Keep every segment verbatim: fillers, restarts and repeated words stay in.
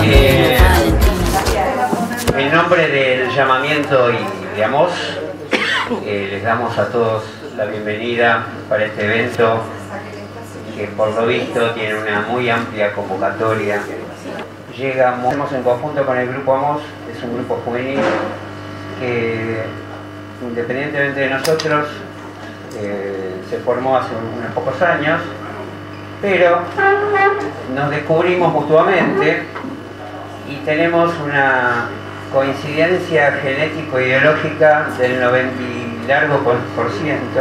Eh, en nombre del llamamiento y de Amos, eh, les damos a todos la bienvenida para este evento que por lo visto tiene una muy amplia convocatoria. Llegamos en conjunto con el Grupo Amos, es un grupo juvenil que independientemente de nosotros eh, se formó hace unos pocos años, pero nos descubrimos mutuamente y tenemos una coincidencia genético-ideológica del noventa y largo por, por ciento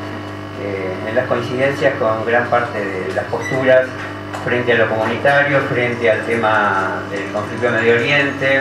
eh, en las coincidencias con gran parte de las posturas frente a lo comunitario, frente al tema del conflicto de Medio Oriente,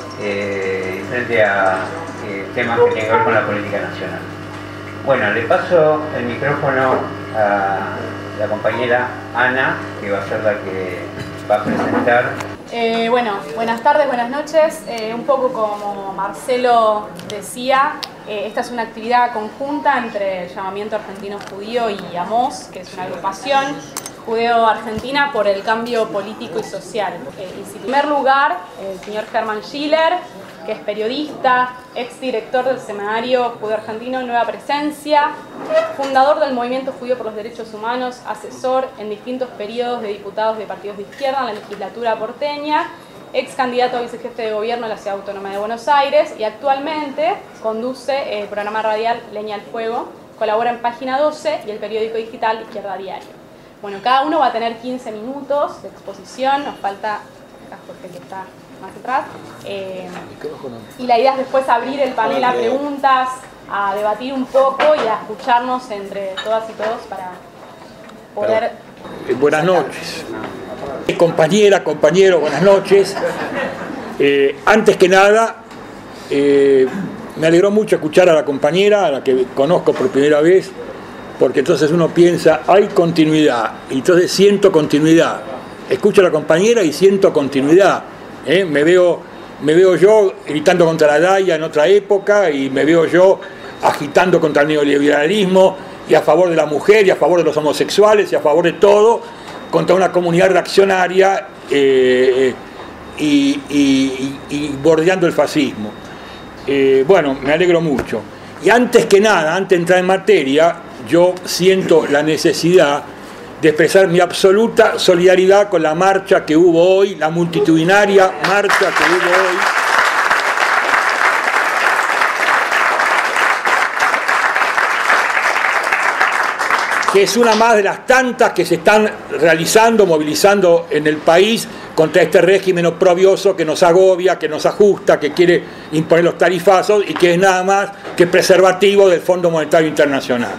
eh, frente a eh, temas que tienen que ver con la política nacional. Bueno, le paso el micrófono a la compañera Ana, que va a ser la que va a presentar. Eh, bueno, buenas tardes, buenas noches. Eh, un poco como Marcelo decía, eh, esta es una actividad conjunta entre el Llamamiento Argentino Judío y Amos, que es una agrupación judeo-argentina por el cambio político y social. Eh, en primer lugar, el señor Germán Schiller, que es periodista, exdirector del semanario Judeo Argentino Nueva Presencia, fundador del Movimiento Judío por los Derechos Humanos, asesor en distintos periodos de diputados de partidos de izquierda en la legislatura porteña, ex candidato a vicejefe de gobierno de la Ciudad Autónoma de Buenos Aires y actualmente conduce el programa radial Leña al Fuego, colabora en Página doce y el periódico digital Izquierda Diario. Bueno, cada uno va a tener quince minutos de exposición, nos falta acá Jorge que está más atrás, eh, y la idea es después abrir el panel a preguntas, a debatir un poco y a escucharnos entre todas y todos para poder... Eh, buenas noches, compañera, compañero, buenas noches. Eh, antes que nada, eh, me alegró mucho escuchar a la compañera, a la que conozco por primera vez, porque entonces uno piensa, hay continuidad, y entonces siento continuidad. Escucho a la compañera y siento continuidad. ¿eh? Me veo, me veo yo gritando contra la Daya en otra época, y me veo yo agitando contra el neoliberalismo, y a favor de la mujer, y a favor de los homosexuales, y a favor de todo, contra una comunidad reaccionaria eh, y, y, y, y bordeando el fascismo. Eh, bueno, me alegro mucho. Y antes que nada, antes de entrar en materia, yo siento la necesidad de expresar mi absoluta solidaridad con la marcha que hubo hoy, la multitudinaria marcha que hubo hoy. Que es una más de las tantas que se están realizando, movilizando en el país contra este régimen oprobioso que nos agobia, que nos ajusta, que quiere imponer los tarifazos y que es nada más que preservativo del Fondo Monetario Internacional.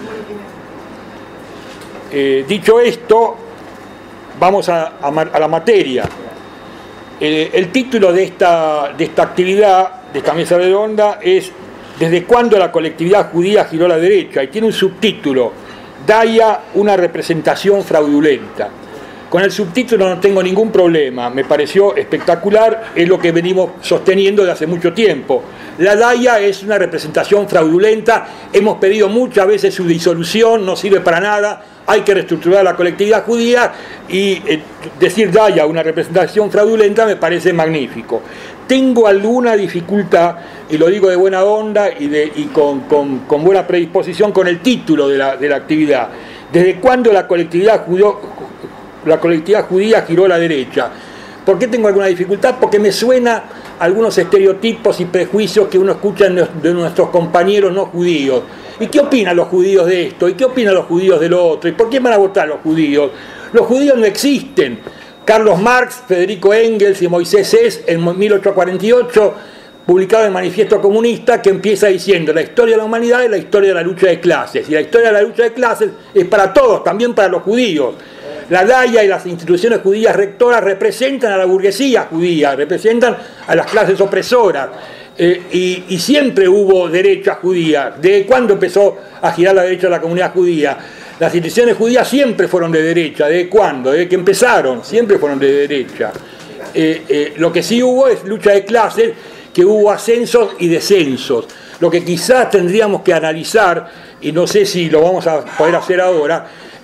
Eh, dicho esto, vamos a, a, a la materia. Eh, el título de esta, de esta actividad, de esta mesa redonda, es ¿desde cuándo la colectividad judía giró a la derecha? Y tiene un subtítulo, Daya, una representación fraudulenta. Con el subtítulo no tengo ningún problema, me pareció espectacular, es lo que venimos sosteniendo desde hace mucho tiempo. La Daya es una representación fraudulenta, hemos pedido muchas veces su disolución, no sirve para nada, hay que reestructurar la colectividad judía y eh, decir Daya, una representación fraudulenta, me parece magnífico. Tengo alguna dificultad, y lo digo de buena onda y, de, y con, con, con buena predisposición, con el título de la, de la actividad. ¿Desde cuándo la colectividad judía, la colectividad judía giró a la derecha? ¿Por qué tengo alguna dificultad? Porque me suena algunos estereotipos y prejuicios que uno escucha de nuestros compañeros no judíos. ¿Y qué opinan los judíos de esto? ¿Y qué opinan los judíos de lo otro? ¿Y por qué van a votar los judíos? Los judíos no existen. Carlos Marx, Federico Engels y Moisés Hess, en mil ochocientos cuarenta y ocho, publicado el Manifiesto Comunista, que empieza diciendo la historia de la humanidad es la historia de la lucha de clases. Y la historia de la lucha de clases es para todos, también para los judíos. La Daya y las instituciones judías rectoras representan a la burguesía judía, representan a las clases opresoras. Eh, y, y siempre hubo derecha judía. ¿De cuándo empezó a girar la derecha de la comunidad judía? Las instituciones judías siempre fueron de derecha. ¿De cuándo? Desde que empezaron, siempre fueron de derecha. Eh, eh, lo que sí hubo es lucha de clases, que hubo ascensos y descensos. Lo que quizás tendríamos que analizar, y no sé si lo vamos a poder hacer ahora,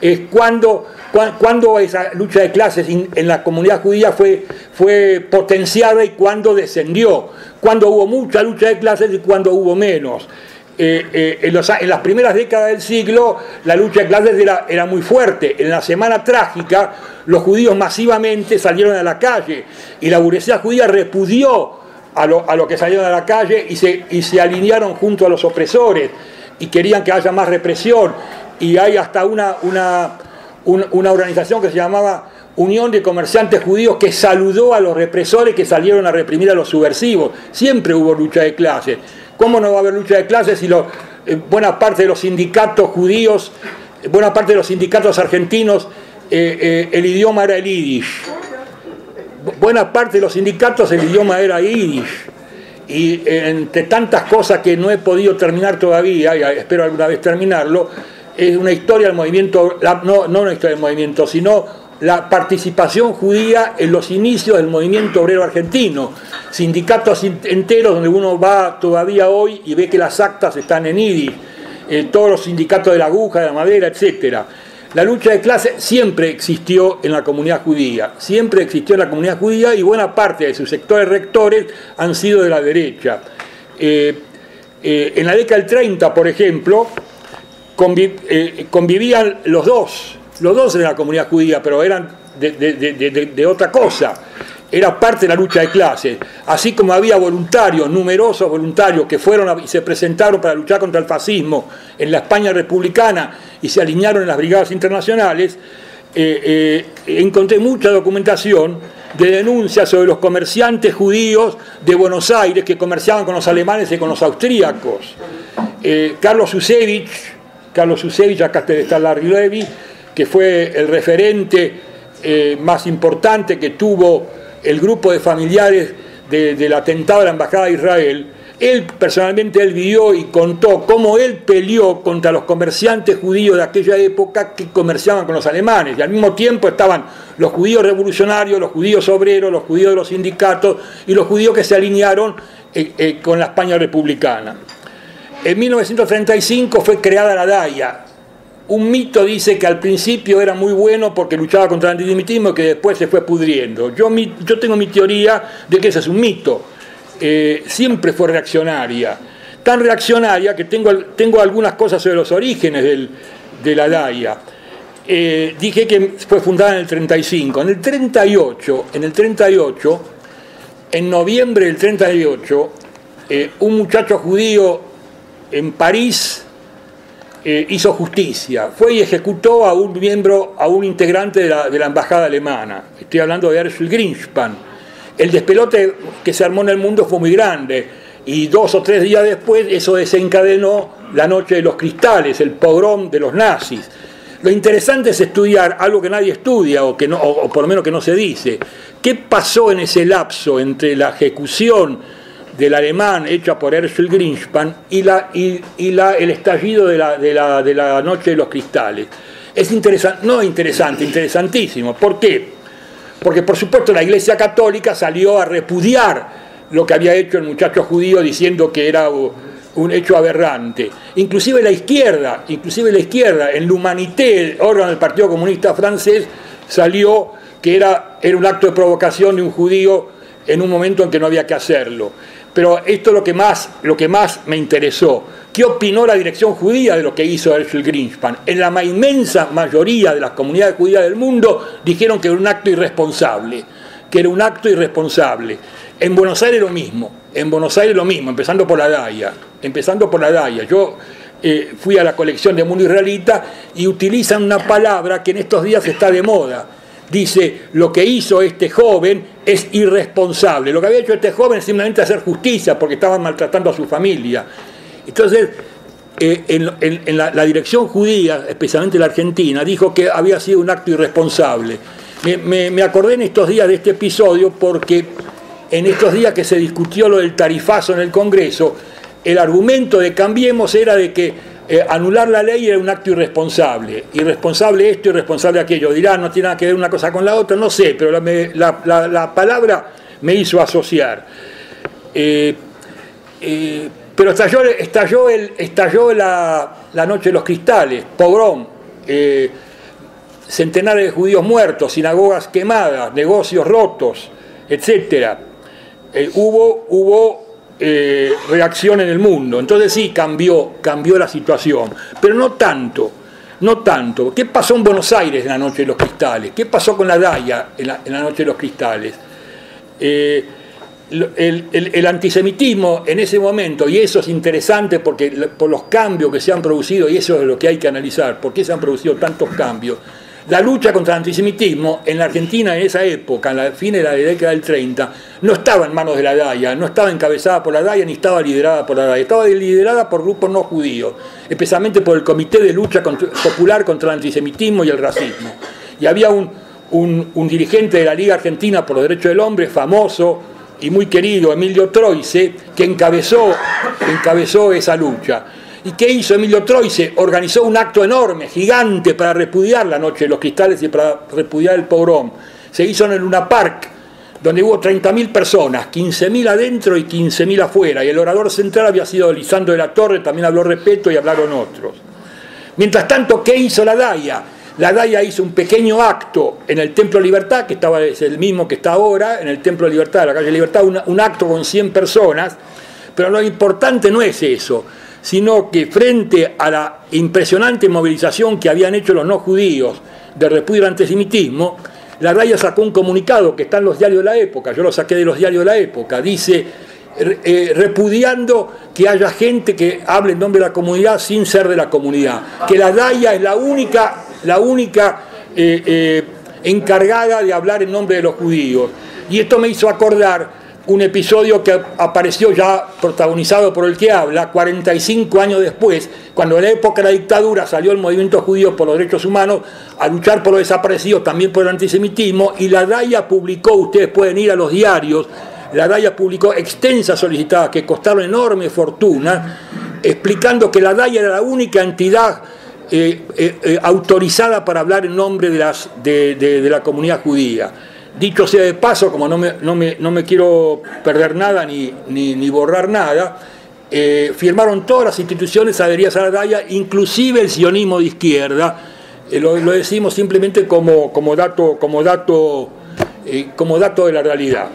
es cuando, cuando esa lucha de clases en la comunidad judía fue, fue potenciada y cuando descendió, cuando hubo mucha lucha de clases y cuando hubo menos. Eh, eh, en, los, en las primeras décadas del siglo la lucha de clases era, era muy fuerte. En la Semana Trágica los judíos masivamente salieron a la calle y la burguesía judía repudió a lo, a lo que salieron a la calle y se, y se alinearon junto a los opresores y querían que haya más represión, y hay hasta una, una, un, una organización que se llamaba Unión de Comerciantes Judíos que saludó a los represores que salieron a reprimir a los subversivos. Siempre hubo lucha de clases. ¿Cómo no va a haber lucha de clases si lo, eh, buena parte de los sindicatos judíos, buena parte de los sindicatos argentinos, eh, eh, el idioma era el yiddish? Buena parte de los sindicatos el idioma era yiddish. Y eh, entre tantas cosas que no he podido terminar todavía, y espero alguna vez terminarlo, es una historia del movimiento, la, no, no una historia del movimiento, sino la participación judía en los inicios del movimiento obrero argentino, sindicatos enteros donde uno va todavía hoy y ve que las actas están en yiddish, eh, todos los sindicatos de la aguja, de la madera, etcétera. La lucha de clase siempre existió en la comunidad judía, siempre existió en la comunidad judía, y buena parte de sus sectores rectores han sido de la derecha. Eh, eh, en la década del treinta, por ejemplo, conviv, eh, convivían los dos, los dos en la comunidad judía, pero eran de, de, de, de, de otra cosa. Era parte de la lucha de clases, así como había voluntarios, numerosos voluntarios que fueron a, y se presentaron para luchar contra el fascismo en la España republicana y se alinearon en las brigadas internacionales. eh, eh, encontré mucha documentación de denuncias sobre los comerciantes judíos de Buenos Aires que comerciaban con los alemanes y con los austríacos. Eh, Carlos Susevich, Carlos Susevich, acá está Larry Levy, que fue el referente eh, más importante que tuvo el grupo de familiares de, del atentado a la Embajada de Israel. Él personalmente él vivió y contó cómo él peleó contra los comerciantes judíos de aquella época que comerciaban con los alemanes, y al mismo tiempo estaban los judíos revolucionarios, los judíos obreros, los judíos de los sindicatos y los judíos que se alinearon eh, eh, con la España republicana. En mil novecientos treinta y cinco fue creada la DAIA. Un mito dice que al principio era muy bueno porque luchaba contra el antisemitismo y que después se fue pudriendo. Yo, mi, yo tengo mi teoría de que ese es un mito. Eh, siempre fue reaccionaria. Tan reaccionaria que tengo, tengo algunas cosas sobre los orígenes del, de la DAIA. Eh, dije que fue fundada en el treinta y cinco. En el treinta y ocho, en el treinta y ocho, en noviembre del treinta y ocho, eh, un muchacho judío en París Eh, hizo justicia, fue y ejecutó a un miembro, a un integrante de la, de la embajada alemana. Estoy hablando de Herschel Greenspan. El despelote que se armó en el mundo fue muy grande y dos o tres días después eso desencadenó la Noche de los Cristales, el pogrom de los nazis. Lo interesante es estudiar algo que nadie estudia o, que no, o, o por lo menos que no se dice. ¿Qué pasó en ese lapso entre la ejecución del alemán hecha por Herschel Greenspan y, la, y, y la, el estallido de la, de, la, de la Noche de los Cristales? Es interesante, no interesante, interesantísimo. ¿Por qué? Porque por supuesto la Iglesia Católica salió a repudiar lo que había hecho el muchacho judío diciendo que era un hecho aberrante. Inclusive la izquierda, inclusive la izquierda, en l'Humanité, el órgano del Partido Comunista francés, salió que era, era un acto de provocación de un judío en un momento en que no había que hacerlo. Pero esto es lo que más, lo que más me interesó. ¿Qué opinó la dirección judía de lo que hizo Herschel Greenspan? En la inmensa mayoría de las comunidades judías del mundo dijeron que era un acto irresponsable, que era un acto irresponsable. En Buenos Aires lo mismo, en Buenos Aires lo mismo, empezando por la DAIA, empezando por la DAIA. Yo eh, fui a la colección de Mundo Israelita y utilizan una palabra que en estos días está de moda. Dice, lo que hizo este joven es irresponsable. Lo que había hecho este joven es simplemente hacer justicia porque estaban maltratando a su familia. Entonces, eh, en, en, en la, la dirección judía, especialmente la argentina, dijo que había sido un acto irresponsable. Me, me, me acordé en estos días de este episodio porque en estos días que se discutió lo del tarifazo en el Congreso, el argumento de Cambiemos era de que Eh, anular la ley era un acto irresponsable, irresponsable esto, irresponsable aquello. Dirán, no tiene nada que ver una cosa con la otra, no sé, pero la, la, la, la palabra me hizo asociar. Eh, eh, pero estalló, estalló, el, estalló la, la Noche de los Cristales, pogrom, eh, centenares de judíos muertos, sinagogas quemadas, negocios rotos, etcétera. Eh, hubo hubo eh, reacción en el mundo. Entonces sí, cambió, cambió la situación, pero no tanto, no tanto. ¿Qué pasó en Buenos Aires en la Noche de los Cristales? ¿Qué pasó con la Daya en la, en la Noche de los Cristales? Eh, el, el, el antisemitismo en ese momento, y eso es interesante porque por los cambios que se han producido, y eso es lo que hay que analizar, por qué se han producido tantos cambios. La lucha contra el antisemitismo en la Argentina en esa época, en la fin de la década del treinta, no estaba en manos de la Daya, no estaba encabezada por la Daya ni estaba liderada por la Daya, estaba liderada por grupos no judíos, especialmente por el Comité de Lucha Popular contra el Antisemitismo y el Racismo. Y había un, un, un dirigente de la Liga Argentina por los Derechos del Hombre, famoso y muy querido, Emilio Troise, que encabezó, encabezó esa lucha. ¿Y qué hizo Emilio Troise? Organizó un acto enorme, gigante, para repudiar la Noche de los Cristales y para repudiar el pogrom. Se hizo en el Luna Park, donde hubo treinta mil personas, quince mil adentro y quince mil afuera. Y el orador central había sido Lisandro de la Torre, también habló Repetto y hablaron otros. Mientras tanto, ¿qué hizo la Daya? La Daya hizo un pequeño acto en el Templo Libertad, que estaba, es el mismo que está ahora, en el Templo Libertad, de la calle Libertad, un, un acto con cien personas, pero lo importante no es eso, sino que frente a la impresionante movilización que habían hecho los no judíos de repudio al antisemitismo, la Daya sacó un comunicado que está en los diarios de la época, yo lo saqué de los diarios de la época, dice, eh, repudiando que haya gente que hable en nombre de la comunidad sin ser de la comunidad, que la Daya es la única, la única eh, eh, encargada de hablar en nombre de los judíos. Y esto me hizo acordar un episodio que apareció ya protagonizado por el que habla, cuarenta y cinco años después, cuando en la época de la dictadura salió el movimiento judío por los derechos humanos a luchar por los desaparecidos, también por el antisemitismo, y la Daya publicó, ustedes pueden ir a los diarios, la Daya publicó extensas solicitadas que costaron enorme fortuna, explicando que la Daya era la única entidad eh, eh, eh, autorizada para hablar en nombre de, las, de, de, de la comunidad judía. Dicho sea de paso, como no me, no me, no me quiero perder nada ni, ni, ni borrar nada, eh, firmaron todas las instituciones adheridas a la Daya, inclusive el sionismo de izquierda, eh, lo, lo decimos simplemente como, como, dato, como, dato, eh, como dato de la realidad.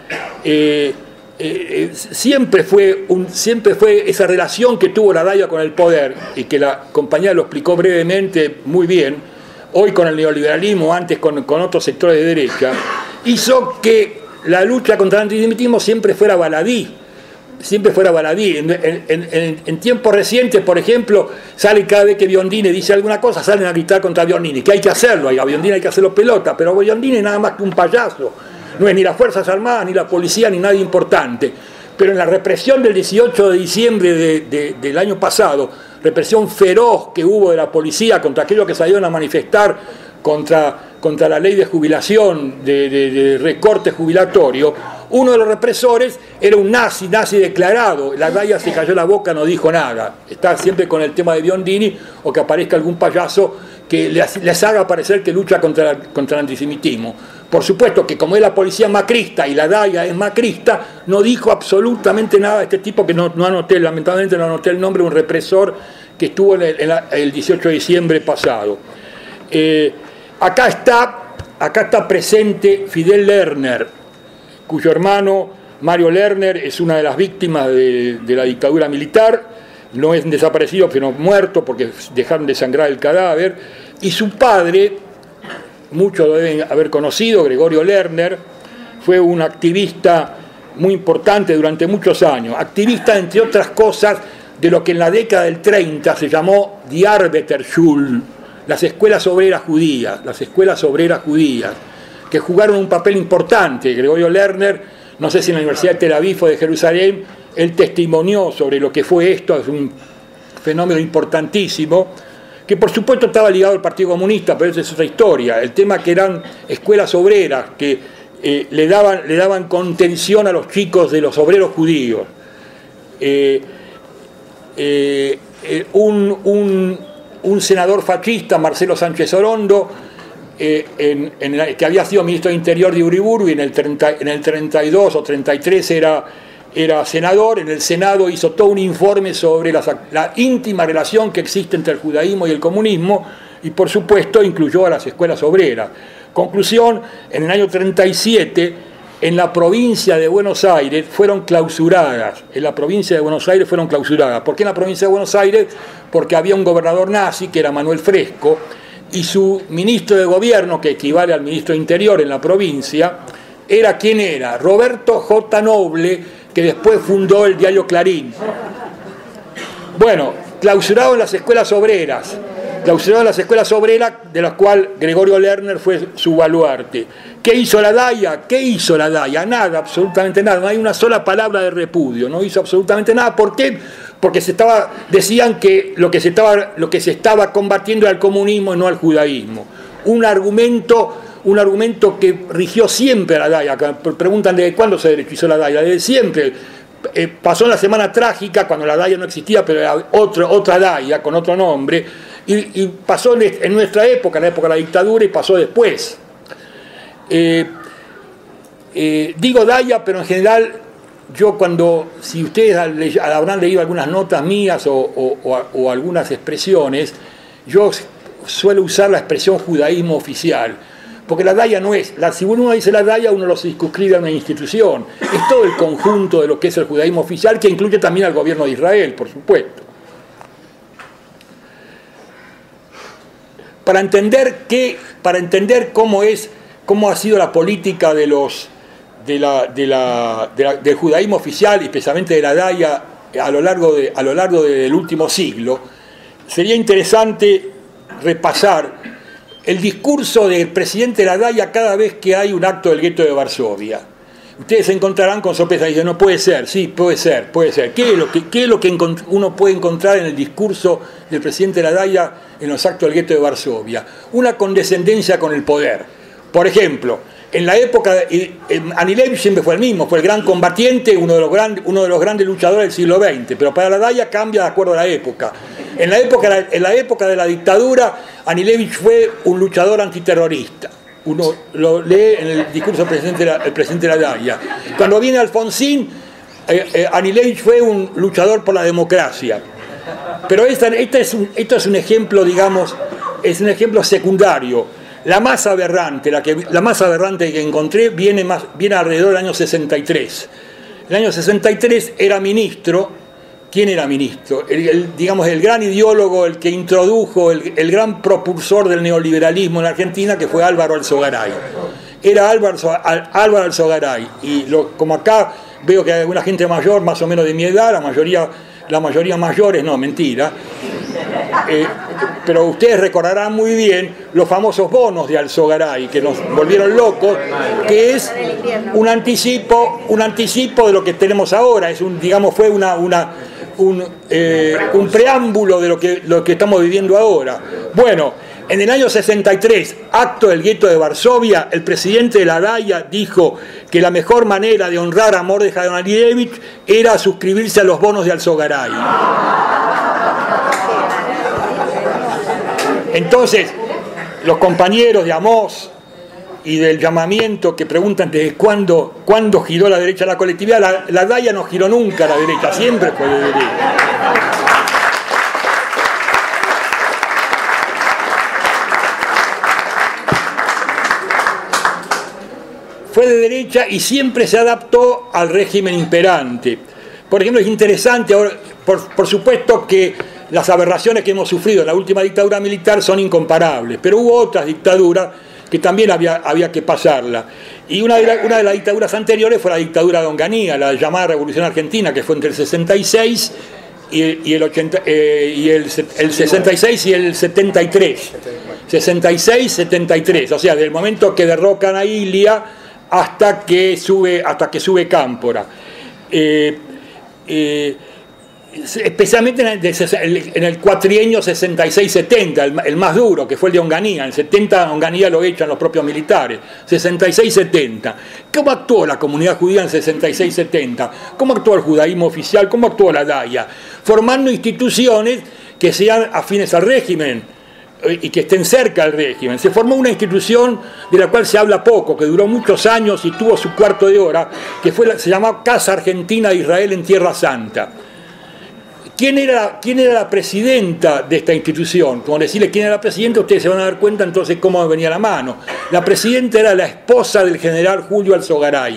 Eh, eh, siempre, fue un, siempre fue esa relación que tuvo la Daya con el poder, y que la compañera lo explicó brevemente muy bien, hoy con el neoliberalismo, antes con, con otros sectores de derecha, hizo que la lucha contra el antisemitismo siempre fuera baladí, siempre fuera baladí. En, en, en, en tiempos recientes, por ejemplo, sale cada vez que Biondini dice alguna cosa, salen a gritar contra Biondini, que hay que hacerlo, a Biondini hay que hacerlo pelota, pero Biondini es nada más que un payaso, no es ni las Fuerzas Armadas, ni la policía, ni nadie importante. Pero en la represión del dieciocho de diciembre de, de, del año pasado, represión feroz que hubo de la policía contra aquellos que salieron a manifestar contra, contra la ley de jubilación, de, de, de recorte jubilatorio, uno de los represores era un nazi, nazi declarado. La Daya se cayó la boca, no dijo nada. Está siempre con el tema de Biondini, o que aparezca algún payaso que les, les haga parecer que lucha contra, contra el antisemitismo. Por supuesto que como es la policía macrista y la Daya es macrista, no dijo absolutamente nada de este tipo, que no, no anoté, lamentablemente no anoté el nombre, un represor que estuvo en el, en la, el dieciocho de diciembre pasado. Eh, acá, está, acá está presente Fidel Lerner, cuyo hermano Mario Lerner es una de las víctimas de, de la dictadura militar, no es desaparecido, sino muerto porque dejaron de sangrar el cadáver, y su padre, muchos lo deben haber conocido, Gregorio Lerner, fue un activista muy importante durante muchos años, activista entre otras cosas de lo que en la década del treinta se llamó Die Arbeiterschule, las escuelas obreras judías, las escuelas obreras judías, que jugaron un papel importante. Gregorio Lerner, no sé si en la Universidad de Tel Aviv o de Jerusalén, él testimonió sobre lo que fue esto, es un fenómeno importantísimo, que por supuesto estaba ligado al Partido Comunista, pero esa es otra historia. El tema que eran escuelas obreras que eh, le, daban, le daban contención a los chicos de los obreros judíos. Eh, eh, eh, un, un, un senador fascista, Marcelo Sánchez Orondo, eh, en, en el, que había sido ministro de Interior de Uriburu, y en el, treinta, en el treinta y dos o treinta y tres era... era senador, en el Senado hizo todo un informe sobre la, la íntima relación que existe entre el judaísmo y el comunismo, y por supuesto incluyó a las escuelas obreras. Conclusión, en el año treinta y siete, en la provincia de Buenos Aires fueron clausuradas, en la provincia de Buenos Aires fueron clausuradas. ¿Por qué en la provincia de Buenos Aires? Porque había un gobernador nazi, que era Manuel Fresco, y su ministro de gobierno, que equivale al ministro de Interior en la provincia, era ¿quién era? Roberto J. Noble, que después fundó el diario Clarín. Bueno, clausurado en las escuelas obreras, clausurado en las escuelas obreras, de las cuales Gregorio Lerner fue su baluarte. ¿Qué hizo la D A I A? ¿Qué hizo la D A I A? Nada, absolutamente nada, no hay una sola palabra de repudio, no hizo absolutamente nada. ¿Por qué? Porque se estaba, decían que lo que se estaba, lo que se estaba combatiendo era el comunismo y no al judaísmo. Un argumento, un argumento que rigió siempre a la D A I A. Preguntan desde cuándo se derechizó la D A I A, desde siempre. Eh, pasó en la Semana Trágica, cuando la D A I A no existía, pero era otro, otra D A I A con otro nombre, y, y pasó en, en nuestra época, en la época de la dictadura, y pasó después. Eh, eh, digo D A I A, pero en general, yo cuando, si ustedes habrán leído algunas notas mías o, o, o, o algunas expresiones, yo suelo usar la expresión judaísmo oficial, porque la D A I A no es, la, si uno dice la D A I A, uno lo circunscribe a una institución, es todo el conjunto de lo que es el judaísmo oficial, que incluye también al gobierno de Israel, por supuesto. Para entender, qué, para entender cómo, es, cómo ha sido la política de los, de la, de la, de la, del judaísmo oficial, y especialmente de la D A I A, a lo largo, de, a lo largo del último siglo, sería interesante repasar el discurso del presidente de la D A I A cada vez que hay un acto del gueto de Varsovia. Ustedes se encontrarán con sorpresa y dicen, no puede ser, sí, puede ser, puede ser. ¿Qué es lo que, qué es lo que uno puede encontrar en el discurso del presidente de la D A I A en los actos del gueto de Varsovia? Una condescendencia con el poder. Por ejemplo, en la época, de, Anilevich siempre fue el mismo, fue el gran combatiente, uno de los, gran, uno de los grandes luchadores del siglo veinte, pero para la D A I A cambia de acuerdo a la época. En la época, en la época de la dictadura, Anilevich fue un luchador antiterrorista. Uno lo lee en el discurso del presidente de la, el presidente de la D A I A. Cuando viene Alfonsín, eh, eh, Anilevich fue un luchador por la democracia. Pero esta, esta es un, esto es un ejemplo, digamos, es un ejemplo secundario. La más aberrante, la, que, la más aberrante que encontré viene, más, viene alrededor del año sesenta y tres. El año sesenta y tres era ministro. ¿Quién era ministro? El, el, digamos, el gran ideólogo, el que introdujo, el, el gran propulsor del neoliberalismo en la Argentina, que fue Álvaro Alzogaray. Era Álvaro, Álvaro Alzogaray. Y lo, como acá veo que hay alguna gente mayor, más o menos de mi edad, la mayoría, la mayoría mayores, no, mentira. Eh, pero ustedes recordarán muy bien los famosos bonos de Alzogaray, que nos volvieron locos, que es un anticipo, un anticipo de lo que tenemos ahora. Es un, digamos, fue una... una Un, eh, un preámbulo de lo que, lo que estamos viviendo ahora. Bueno, en el año sesenta y tres, acto del gueto de Varsovia, el presidente de la D A I A dijo que la mejor manera de honrar a Mordechai Anilevich era suscribirse a los bonos de Alzogaray. Entonces, los compañeros de Amós y del llamamiento que preguntan desde cuándo, cuándo giró la derecha a la colectividad, la, la D A I A no giró nunca a la derecha, siempre fue de derecha. Fue de derecha y siempre se adaptó al régimen imperante. Por ejemplo, es interesante, ahora, por, por supuesto que las aberraciones que hemos sufrido en la última dictadura militar son incomparables, pero hubo otras dictaduras que también había, había que pasarla. Y una de, la, una de las dictaduras anteriores fue la dictadura de Onganía, la llamada Revolución Argentina, que fue entre el sesenta y seis y, y, el, ochenta, eh, y el, el sesenta y seis y el setenta y tres. sesenta y seis setenta y tres, o sea, del momento que derrocan a Ilia hasta que sube, hasta que sube Cámpora. Eh, eh, especialmente en el cuatrienio sesenta y seis setenta, el, el más duro, que fue el de Onganía. En el setenta Onganía lo echan los propios militares. sesenta y seis setenta. ¿Cómo actuó la comunidad judía en sesenta y seis setenta? ¿Cómo actuó el judaísmo oficial? ¿Cómo actuó la D A I A? Formando instituciones que sean afines al régimen y que estén cerca del régimen. Se formó una institución de la cual se habla poco, que duró muchos años y tuvo su cuarto de hora, que fue la, se llamó Casa Argentina de Israel en Tierra Santa. ¿quién era, quién era la presidenta de esta institución? Como decirle quién era la presidenta, ustedes se van a dar cuenta entonces cómo venía la mano. La presidenta era la esposa del general Julio Alzogaray.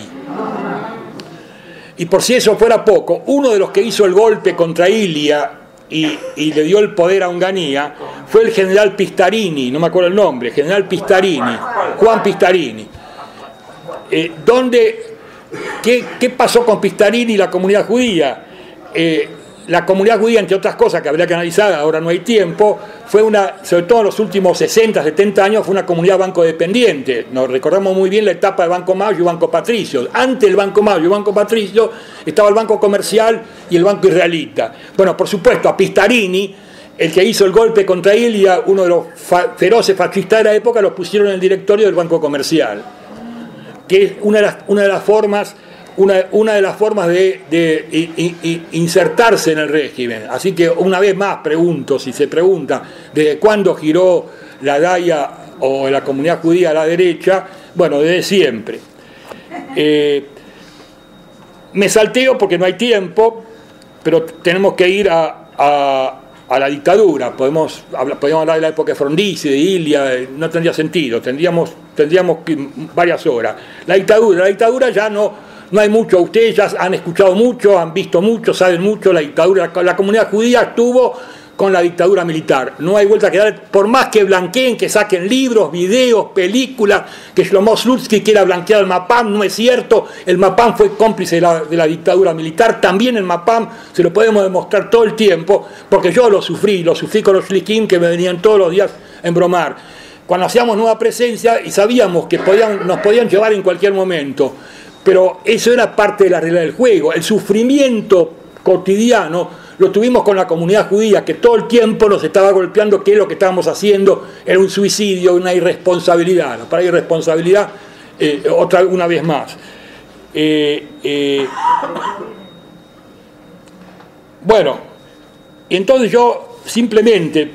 Y por si eso fuera poco, uno de los que hizo el golpe contra Ilia y, y le dio el poder a Onganía fue el general Pistarini, no me acuerdo el nombre, general Pistarini, Juan Pistarini. Eh, donde, ¿qué, ¿Qué pasó con Pistarini y la comunidad judía? Eh, la comunidad judía, entre otras cosas que habría que analizar, ahora no hay tiempo, fue una, sobre todo en los últimos sesenta, setenta años, fue una comunidad banco dependiente. Nos recordamos muy bien la etapa de Banco Mayo y Banco Patricio. Antes del Banco Mayo y Banco Patricio estaba el Banco Comercial y el Banco Israelita. Bueno, por supuesto, a Pistarini, el que hizo el golpe contra Ilia, uno de los fa feroces fascistas de la época, lo pusieron en el directorio del Banco Comercial, que es una de las, una de las formas Una, una de las formas de, de, de, de insertarse en el régimen. Así que una vez más pregunto, si se pregunta desde cuándo giró la D A I A o la comunidad judía a la derecha, bueno, desde siempre. Eh, me salteo porque no hay tiempo, pero tenemos que ir a, a, a la dictadura. Podemos, podemos hablar de la época de Frondizi, de Ilia, no tendría sentido, tendríamos, tendríamos varias horas. La dictadura, la dictadura ya no... No hay mucho, ustedes ya han escuchado mucho, han visto mucho, saben mucho, la dictadura, la comunidad judía estuvo con la dictadura militar. No hay vuelta que dar, por más que blanqueen, que saquen libros, videos, películas, que Shlomo Slutsky quiera blanquear el MAPAM, no es cierto, el MAPAM fue cómplice de la, de la dictadura militar, también el MAPAM se lo podemos demostrar todo el tiempo, porque yo lo sufrí, lo sufrí con los shlikim que me venían todos los días a embromar. Cuando hacíamos Nueva Presencia y sabíamos que podían, nos podían llevar en cualquier momento, pero eso era parte de la regla del juego. El sufrimiento cotidiano lo tuvimos con la comunidad judía, que todo el tiempo nos estaba golpeando que lo que estábamos haciendo era un suicidio, una irresponsabilidad. ¿No? Para irresponsabilidad, eh, otra una vez más. Eh, eh, bueno, entonces yo simplemente...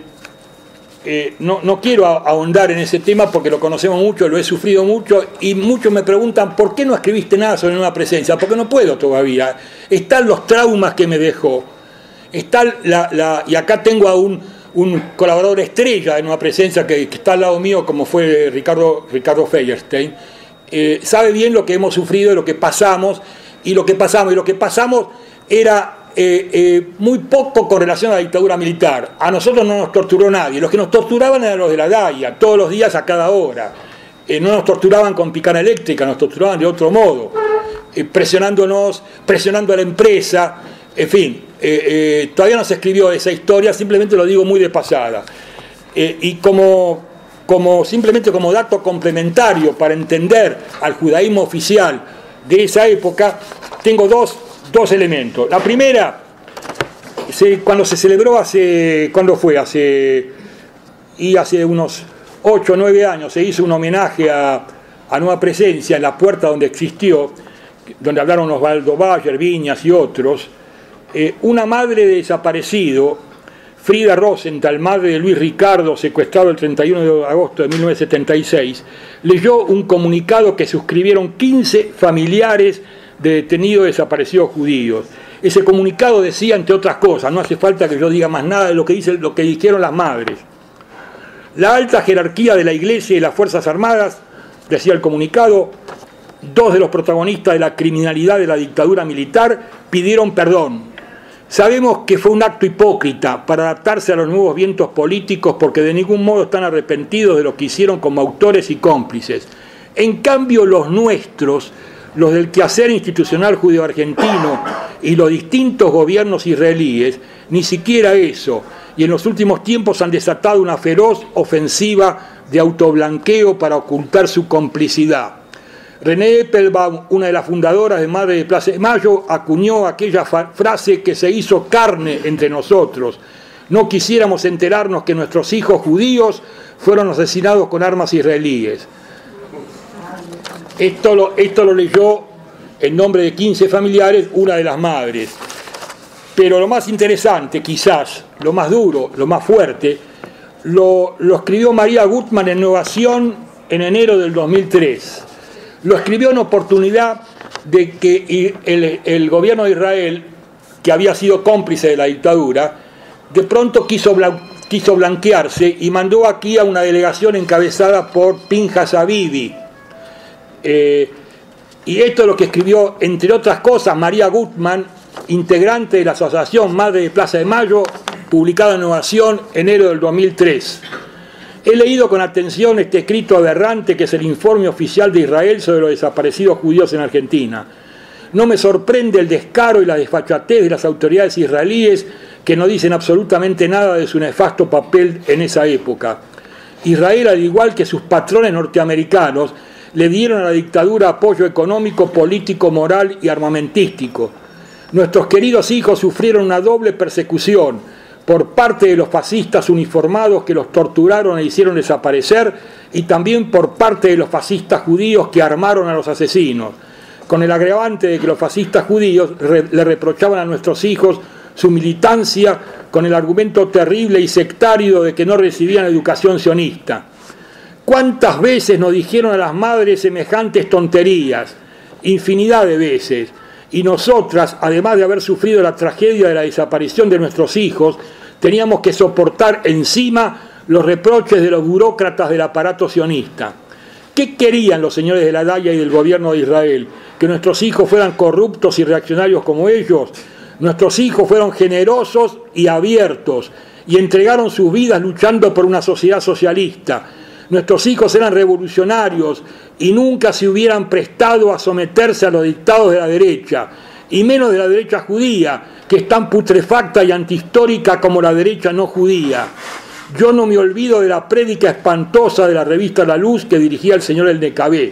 Eh, no, no quiero ahondar en ese tema porque lo conocemos mucho, lo he sufrido mucho y muchos me preguntan ¿por qué no escribiste nada sobre Nueva Presencia? Porque no puedo todavía. Están los traumas que me dejó. Está la, la, y acá tengo a un, un colaborador estrella de Nueva Presencia que, que está al lado mío, como fue Ricardo, Ricardo Feierstein. Eh, sabe bien lo que hemos sufrido, lo que pasamos y lo que pasamos. Y lo que pasamos era... Eh, eh, muy poco con relación a la dictadura militar. A nosotros no nos torturó nadie. Los que nos torturaban eran los de la D A I A, todos los días a cada hora. Eh, no nos torturaban con picana eléctrica, nos torturaban de otro modo, eh, presionándonos, presionando a la empresa, en fin. Eh, eh, todavía no se escribió esa historia, simplemente lo digo muy de pasada. Eh, y como, como simplemente como dato complementario para entender al judaísmo oficial de esa época, tengo dos Dos elementos. La primera, se, cuando se celebró hace, ¿cuándo fue? Hace, y hace unos ocho o nueve años se hizo un homenaje a, a Nueva Presencia en la puerta donde existió, donde hablaron Osvaldo Bayer, Viñas y otros. Eh, una madre de desaparecido, Frida Rosenthal, madre de Luis Ricardo, secuestrado el treinta y uno de agosto de mil novecientos setenta y seis, leyó un comunicado que suscribieron quince familiares de detenidos desaparecidos judíos. Ese comunicado decía, entre otras cosas, no hace falta que yo diga más nada de lo que dice, lo que dijeron las madres. La alta jerarquía de la Iglesia y las Fuerzas Armadas, decía el comunicado, dos de los protagonistas de la criminalidad de la dictadura militar, pidieron perdón. Sabemos que fue un acto hipócrita para adaptarse a los nuevos vientos políticos porque de ningún modo están arrepentidos de lo que hicieron como autores y cómplices. En cambio, los nuestros, los del quehacer institucional judío-argentino y los distintos gobiernos israelíes, ni siquiera eso, y en los últimos tiempos han desatado una feroz ofensiva de autoblanqueo para ocultar su complicidad. René Eppelbaum, una de las fundadoras de Madre de Plaza de Mayo, acuñó aquella frase que se hizo carne entre nosotros: no quisiéramos enterarnos que nuestros hijos judíos fueron asesinados con armas israelíes. Esto lo, esto lo leyó en nombre de quince familiares una de las madres. Pero lo más interesante, quizás, lo más duro, lo más fuerte, lo, lo escribió María Gutman en Innovación en enero del dos mil tres. Lo escribió en oportunidad de que el, el gobierno de Israel que había sido cómplice de la dictadura, de pronto quiso, blan quiso blanquearse y mandó aquí a una delegación encabezada por Pinjas Habibi. Eh, y esto es lo que escribió, entre otras cosas, María Gutman, integrante de la Asociación Madre de Plaza de Mayo, publicada en Innovación, enero del dos mil tres. He leído con atención este escrito aberrante que es el informe oficial de Israel sobre los desaparecidos judíos en Argentina. No me sorprende el descaro y la desfachatez de las autoridades israelíes que no dicen absolutamente nada de su nefasto papel en esa época. Israel, al igual que sus patrones norteamericanos, le dieron a la dictadura apoyo económico, político, moral y armamentístico. Nuestros queridos hijos sufrieron una doble persecución por parte de los fascistas uniformados que los torturaron e hicieron desaparecer, y también por parte de los fascistas judíos que armaron a los asesinos, con el agravante de que los fascistas judíos re le reprochaban a nuestros hijos su militancia con el argumento terrible y sectario de que no recibían educación sionista. ¿Cuántas veces nos dijeron a las madres semejantes tonterías? Infinidad de veces. Y nosotras, además de haber sufrido la tragedia de la desaparición de nuestros hijos, teníamos que soportar encima los reproches de los burócratas del aparato sionista. ¿Qué querían los señores de la Daya y del gobierno de Israel? ¿Que nuestros hijos fueran corruptos y reaccionarios como ellos? Nuestros hijos fueron generosos y abiertos y entregaron sus vidas luchando por una sociedad socialista. Nuestros hijos eran revolucionarios y nunca se hubieran prestado a someterse a los dictados de la derecha, y menos de la derecha judía, que es tan putrefacta y antihistórica como la derecha no judía. Yo no me olvido de la prédica espantosa de la revista La Luz que dirigía el señor El Necabé.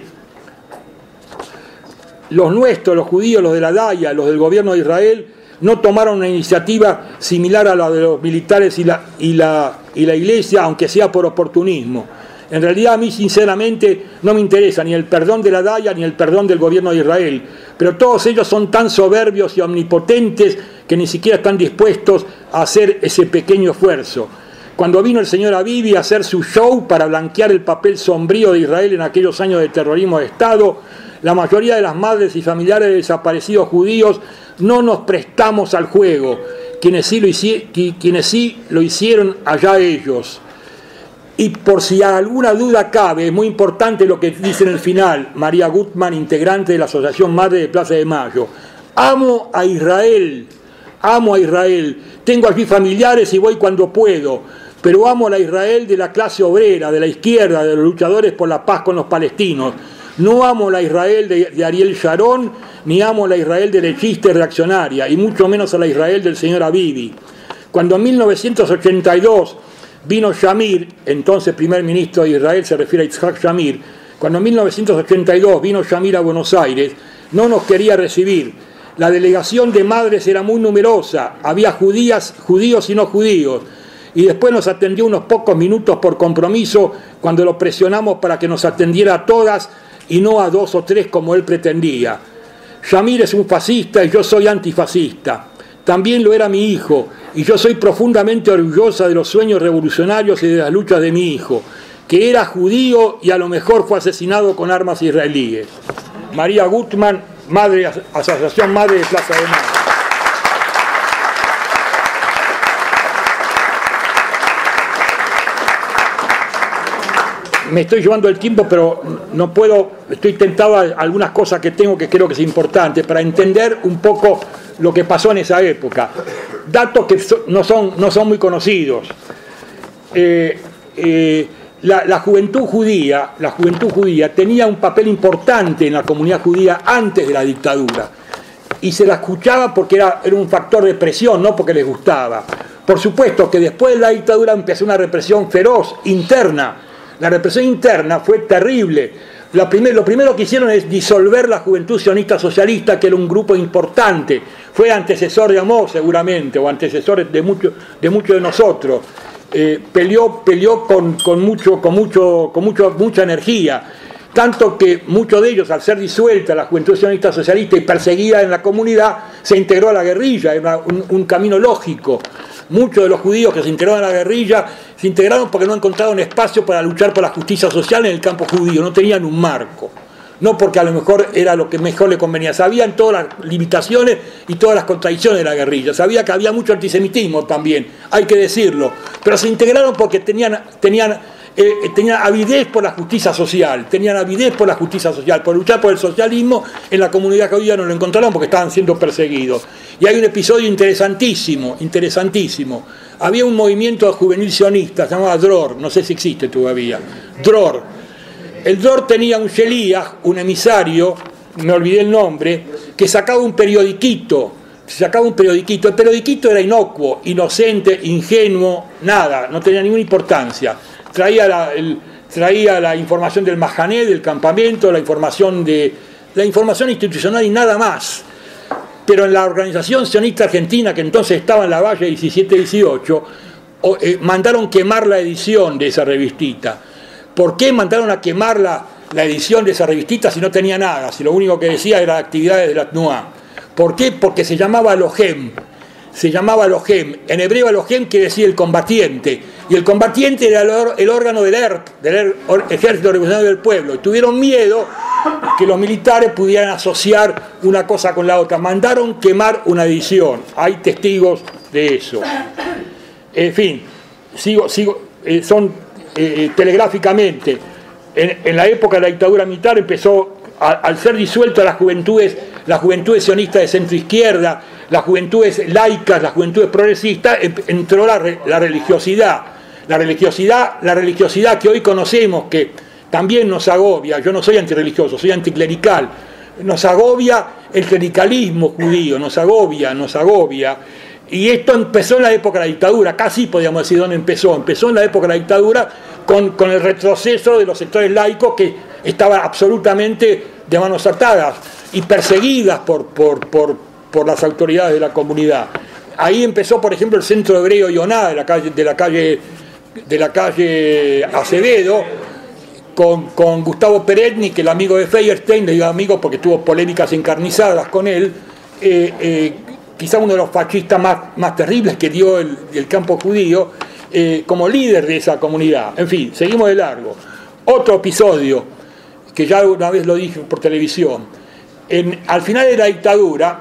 Los nuestros, los judíos, los de la Daya, los del gobierno de Israel, no tomaron una iniciativa similar a la de los militares y la, y la, y la iglesia, aunque sea por oportunismo. En realidad a mí sinceramente no me interesa ni el perdón de la Daya ni el perdón del gobierno de Israel, pero todos ellos son tan soberbios y omnipotentes que ni siquiera están dispuestos a hacer ese pequeño esfuerzo. Cuando vino el señor Habibi a hacer su show para blanquear el papel sombrío de Israel en aquellos años de terrorismo de Estado, la mayoría de las madres y familiares de desaparecidos judíos no nos prestamos al juego, quienes sí lo, hici quienes sí lo hicieron allá ellos. Y por si alguna duda cabe, es muy importante lo que dice en el final María Gutman, integrante de la Asociación Madre de Plaza de Mayo. Amo a Israel, amo a Israel, tengo allí familiares y voy cuando puedo, pero amo a la Israel de la clase obrera, de la izquierda, de los luchadores por la paz con los palestinos. No amo la Israel de, de Ariel Sharon, ni amo la Israel derechista y reaccionaria, y mucho menos a la Israel del señor Habibi. Cuando en mil novecientos ochenta y dos vino Shamir, entonces primer ministro de Israel, se refiere a Yitzhak Shamir, cuando en mil novecientos ochenta y dos vino Shamir a Buenos Aires, no nos quería recibir. La delegación de madres era muy numerosa, había judías, judíos y no judíos, y después nos atendió unos pocos minutos por compromiso cuando lo presionamos para que nos atendiera a todas y no a dos o tres como él pretendía. Shamir es un fascista y yo soy antifascista. También lo era mi hijo, y yo soy profundamente orgullosa de los sueños revolucionarios y de las luchas de mi hijo, que era judío y a lo mejor fue asesinado con armas israelíes. María Gutman, madre, Asociación Madre de Plaza de Mayo. Me estoy llevando el tiempo, pero no puedo, estoy tentado a algunas cosas que tengo que creo que es importante para entender un poco lo que pasó en esa época. Datos que no son, no son muy conocidos. Eh, eh, la, la juventud judía, la juventud judía tenía un papel importante en la comunidad judía antes de la dictadura. Y se la escuchaba porque era, era un factor de presión, no porque les gustaba. Por supuesto que después de la dictadura empezó una represión feroz, interna. La represión interna fue terrible. La primer, lo primero que hicieron es disolver la Juventud Sionista Socialista, que era un grupo importante. Fue antecesor de Amós, seguramente, o antecesor de muchos de, mucho de nosotros. Eh, peleó peleó con, con, mucho, con, mucho, con mucho, mucha energía. Tanto que muchos de ellos, al ser disuelta la Juventud Sionista Socialista y perseguida en la comunidad, se integró a la guerrilla. Era un, un camino lógico. Muchos de los judíos que se integraron a la guerrilla se integraron porque no encontraron espacio para luchar por la justicia social en el campo judío, no tenían un marco. no porque a lo mejor era lo que mejor le convenía. Sabían todas las limitaciones y todas las contradicciones de la guerrilla, sabía que había mucho antisemitismo también, hay que decirlo, pero se integraron porque tenían, tenían, eh, tenían avidez por la justicia social, tenían avidez por la justicia social, por luchar por el socialismo. En la comunidad judía no lo encontraron porque estaban siendo perseguidos. Y hay un episodio interesantísimo, interesantísimo. Había un movimiento juvenil sionista, se llamaba Dror, no sé si existe todavía, Dror. El Dror tenía un Sheliach, un emisario, me olvidé el nombre, que sacaba un periodiquito, sacaba un periodiquito. El periodiquito era inocuo, inocente, ingenuo, nada, no tenía ninguna importancia. Traía la, el, traía la información del Mahané, del campamento, la información, de, la información institucional y nada más. Pero en la organización sionista argentina, que entonces estaba en la Valle diecisiete dieciocho, eh, mandaron quemar la edición de esa revistita. ¿Por qué mandaron a quemar la, la edición de esa revistita si no tenía nada? Si lo único que decía era actividades de la Tnuá. ¿Por qué? Porque se llamaba Lohem. Se llamaba Lohem. En hebreo Lohem quiere decir el combatiente. Y el combatiente era el, el órgano del E R P, del Ejército Revolucionario del Pueblo. Y tuvieron miedo que los militares pudieran asociar una cosa con la otra. Mandaron quemar una edición. Hay testigos de eso. En fin, sigo, sigo, eh, son... Eh, telegráficamente, en, en la época de la dictadura militar empezó, a, al ser disuelta las juventudes, las juventudes sionistas de centro izquierda, las juventudes laicas, las juventudes progresistas, entró la, la religiosidad, la religiosidad, la religiosidad que hoy conocemos, que también nos agobia. Yo no soy antirreligioso, soy anticlerical, nos agobia el clericalismo judío, nos agobia, nos agobia. Y esto empezó en la época de la dictadura, casi podríamos decir dónde empezó. Empezó en la época de la dictadura con, con el retroceso de los sectores laicos que estaban absolutamente de manos atadas y perseguidas por, por, por, por las autoridades de la comunidad. Ahí empezó, por ejemplo, el Centro Hebreo Yoná de la calle, de la calle, de la calle Acevedo, con, con Gustavo Peretni, que el amigo de Feierstein, le digo amigo porque tuvo polémicas encarnizadas con él, eh, eh, quizá uno de los fascistas más, más terribles que dio el, el campo judío, eh, como líder de esa comunidad. En fin, seguimos de largo. Otro episodio, que ya una vez lo dije por televisión, en, al final de la dictadura,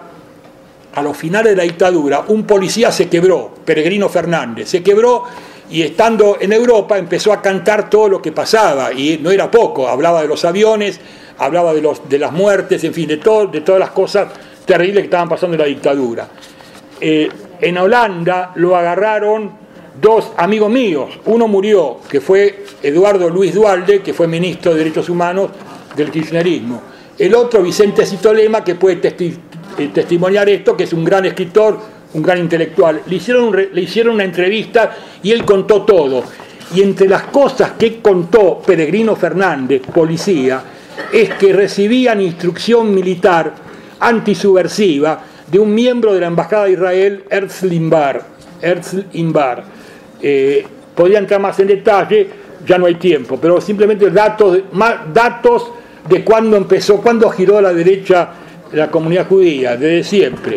a los finales de la dictadura, un policía se quebró, Peregrino Fernández, se quebró y estando en Europa empezó a cantar todo lo que pasaba, y no era poco, hablaba de los aviones, hablaba de, los, de las muertes, en fin, de, todo, de todas las cosas terribles que estaban pasando en la dictadura. Eh, en Holanda lo agarraron dos amigos míos. Uno murió, que fue Eduardo Luis Duhalde, que fue ministro de Derechos Humanos del kirchnerismo. El otro, Vicente Citolema, que puede testi eh, testimoniar esto, que es un gran escritor, un gran intelectual. Le hicieron, un le hicieron una entrevista y él contó todo. Y entre las cosas que contó Peregrino Fernández, policía, es que recibían instrucción militar antisubversiva de un miembro de la Embajada de Israel, Herzl Imbar. Herzl Imbar. Eh, podría entrar más en detalle, ya no hay tiempo, pero simplemente datos de, más, datos de cuándo empezó, cuándo giró a la derecha la comunidad judía, desde siempre.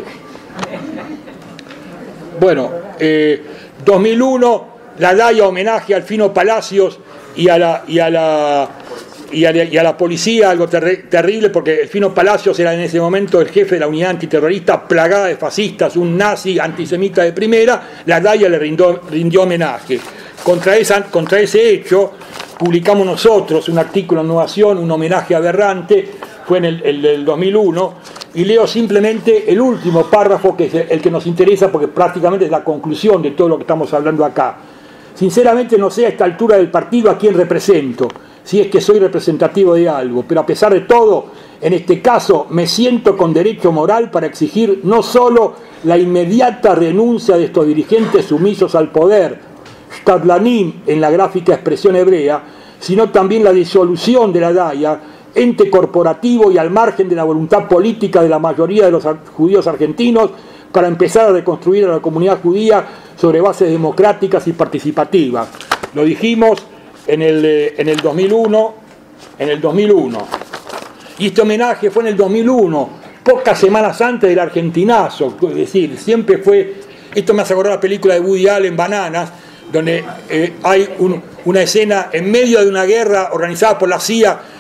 Bueno, eh, dos mil uno, la D A I A homenaje al Fino Palacios y a la... Y a la Y a, y a la policía, algo ter terrible, porque el Fino Palacios era en ese momento el jefe de la unidad antiterrorista plagada de fascistas, un nazi antisemita de primera. La D A I A le rindió, rindió homenaje. Contra, esa, contra ese hecho publicamos nosotros un artículo en Innovación, un homenaje aberrante, fue en el, el, el dos mil uno, y leo simplemente el último párrafo, que es el que nos interesa porque prácticamente es la conclusión de todo lo que estamos hablando acá. Sinceramente no sé a esta altura del partido a quién represento, si es que soy representativo de algo, pero a pesar de todo, en este caso me siento con derecho moral para exigir no solo la inmediata renuncia de estos dirigentes sumisos al poder, Stadlanim en la gráfica expresión hebrea, sino también la disolución de la D A I A, ente corporativo y al margen de la voluntad política de la mayoría de los judíos argentinos, para empezar a reconstruir a la comunidad judía sobre bases democráticas y participativas. Lo dijimos en el, en el dos mil uno, en el dos mil uno. Y este homenaje fue en el dos mil uno, pocas semanas antes del argentinazo, es decir, siempre fue, esto me hace acordar la película de Woody Allen, Bananas, donde eh, hay un, una escena en medio de una guerra organizada por la C I A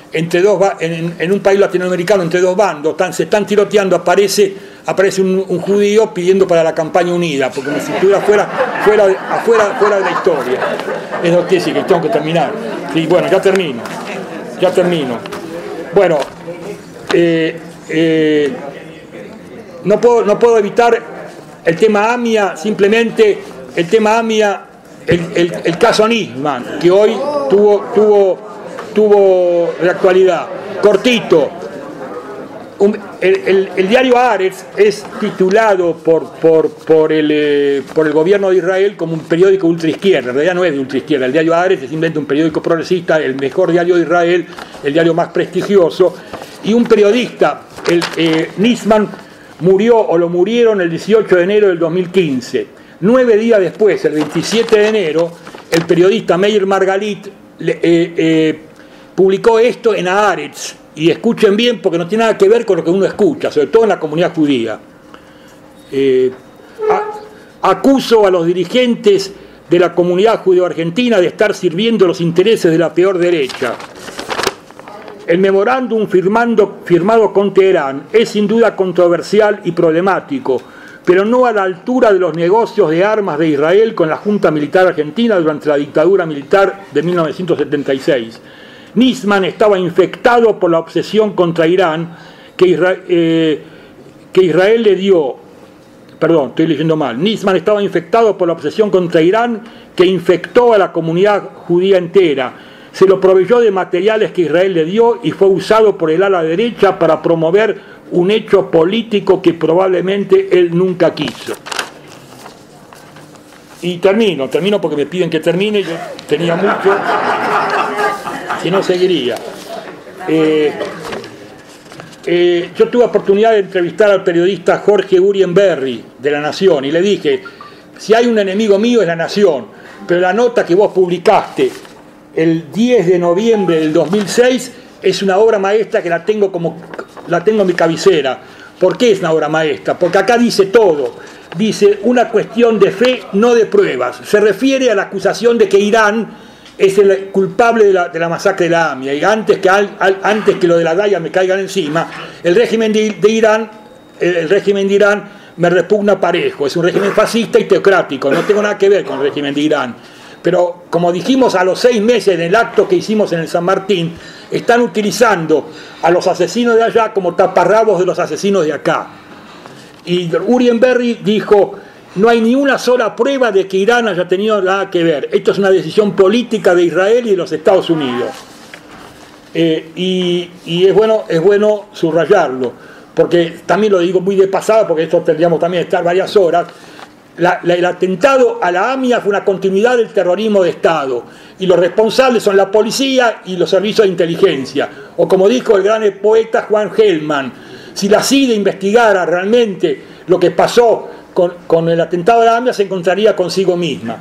entre dos, en, en un país latinoamericano entre dos bandos, están, se están tiroteando, aparece, aparece un, un judío pidiendo para la campaña unida, porque como si estuviera fuera, fuera, afuera, fuera de la historia. Es lo que sí, que tengo que terminar. Sí, bueno, ya termino. Ya termino. Bueno, eh, eh, no, puedo, no puedo evitar el tema AMIA, simplemente el tema AMIA, el, el, el caso Nisman, que hoy tuvo, tuvo, tuvo de actualidad. Cortito. Un, el, el, el diario Haaretz es titulado por, por, por, el, eh, por el gobierno de Israel como un periódico ultraizquierda. En realidad no es de ultraizquierda, el diario Haaretz es simplemente un periódico progresista, el mejor diario de Israel, el diario más prestigioso, y un periodista, el, eh, Nisman, murió o lo murieron el dieciocho de enero del dos mil quince. Nueve días después, el veintisiete de enero, el periodista Meir Margalit le, eh, eh, publicó esto en Haaretz. Y escuchen bien porque no tiene nada que ver con lo que uno escucha, sobre todo en la comunidad judía. Eh, a, acuso a los dirigentes de la comunidad judeo-argentina de estar sirviendo los intereses de la peor derecha. El memorándum firmando, firmado con Teherán es sin duda controversial y problemático, pero no a la altura de los negocios de armas de Israel con la Junta Militar Argentina durante la dictadura militar de mil novecientos setenta y seis. Nisman estaba infectado por la obsesión contra Irán que Israel, eh, que Israel le dio, perdón, estoy leyendo mal, Nisman estaba infectado por la obsesión contra Irán que infectó a la comunidad judía entera, se lo proveyó de materiales que Israel le dio y fue usado por el ala derecha para promover un hecho político que probablemente él nunca quiso. Y termino, termino porque me piden que termine, yo tenía mucho... si no seguiría. Eh, eh, yo tuve oportunidad de entrevistar al periodista Jorge Urienberry de La Nación y le dije, si hay un enemigo mío es La Nación, pero la nota que vos publicaste el diez de noviembre del dos mil seis es una obra maestra que la tengo, como, la tengo en mi cabecera. ¿Por qué es una obra maestra? Porque acá dice todo. Dice una cuestión de fe, no de pruebas. Se refiere a la acusación de que Irán es el culpable de la, de la masacre de la AMIA, y antes que, al, al, antes que lo de la Daya me caigan encima, el régimen de, de Irán, el, el régimen de Irán me repugna parejo, es un régimen fascista y teocrático, no tengo nada que ver con el régimen de Irán, pero como dijimos a los seis meses en el acto que hicimos en el San Martín, están utilizando a los asesinos de allá como taparrabos de los asesinos de acá. Y Urienberry dijo, no hay ni una sola prueba de que Irán haya tenido nada que ver. Esto es una decisión política de Israel y de los Estados Unidos. Eh, y y es, bueno, es bueno subrayarlo, porque también lo digo muy de pasada, porque esto tendríamos también que estar varias horas. La, la, el atentado a la AMIA fue una continuidad del terrorismo de Estado, y los responsables son la policía y los servicios de inteligencia. O como dijo el gran poeta Juan Gelman, si la C I D E investigara realmente lo que pasó Con, con el atentado a la AMIA se encontraría consigo misma.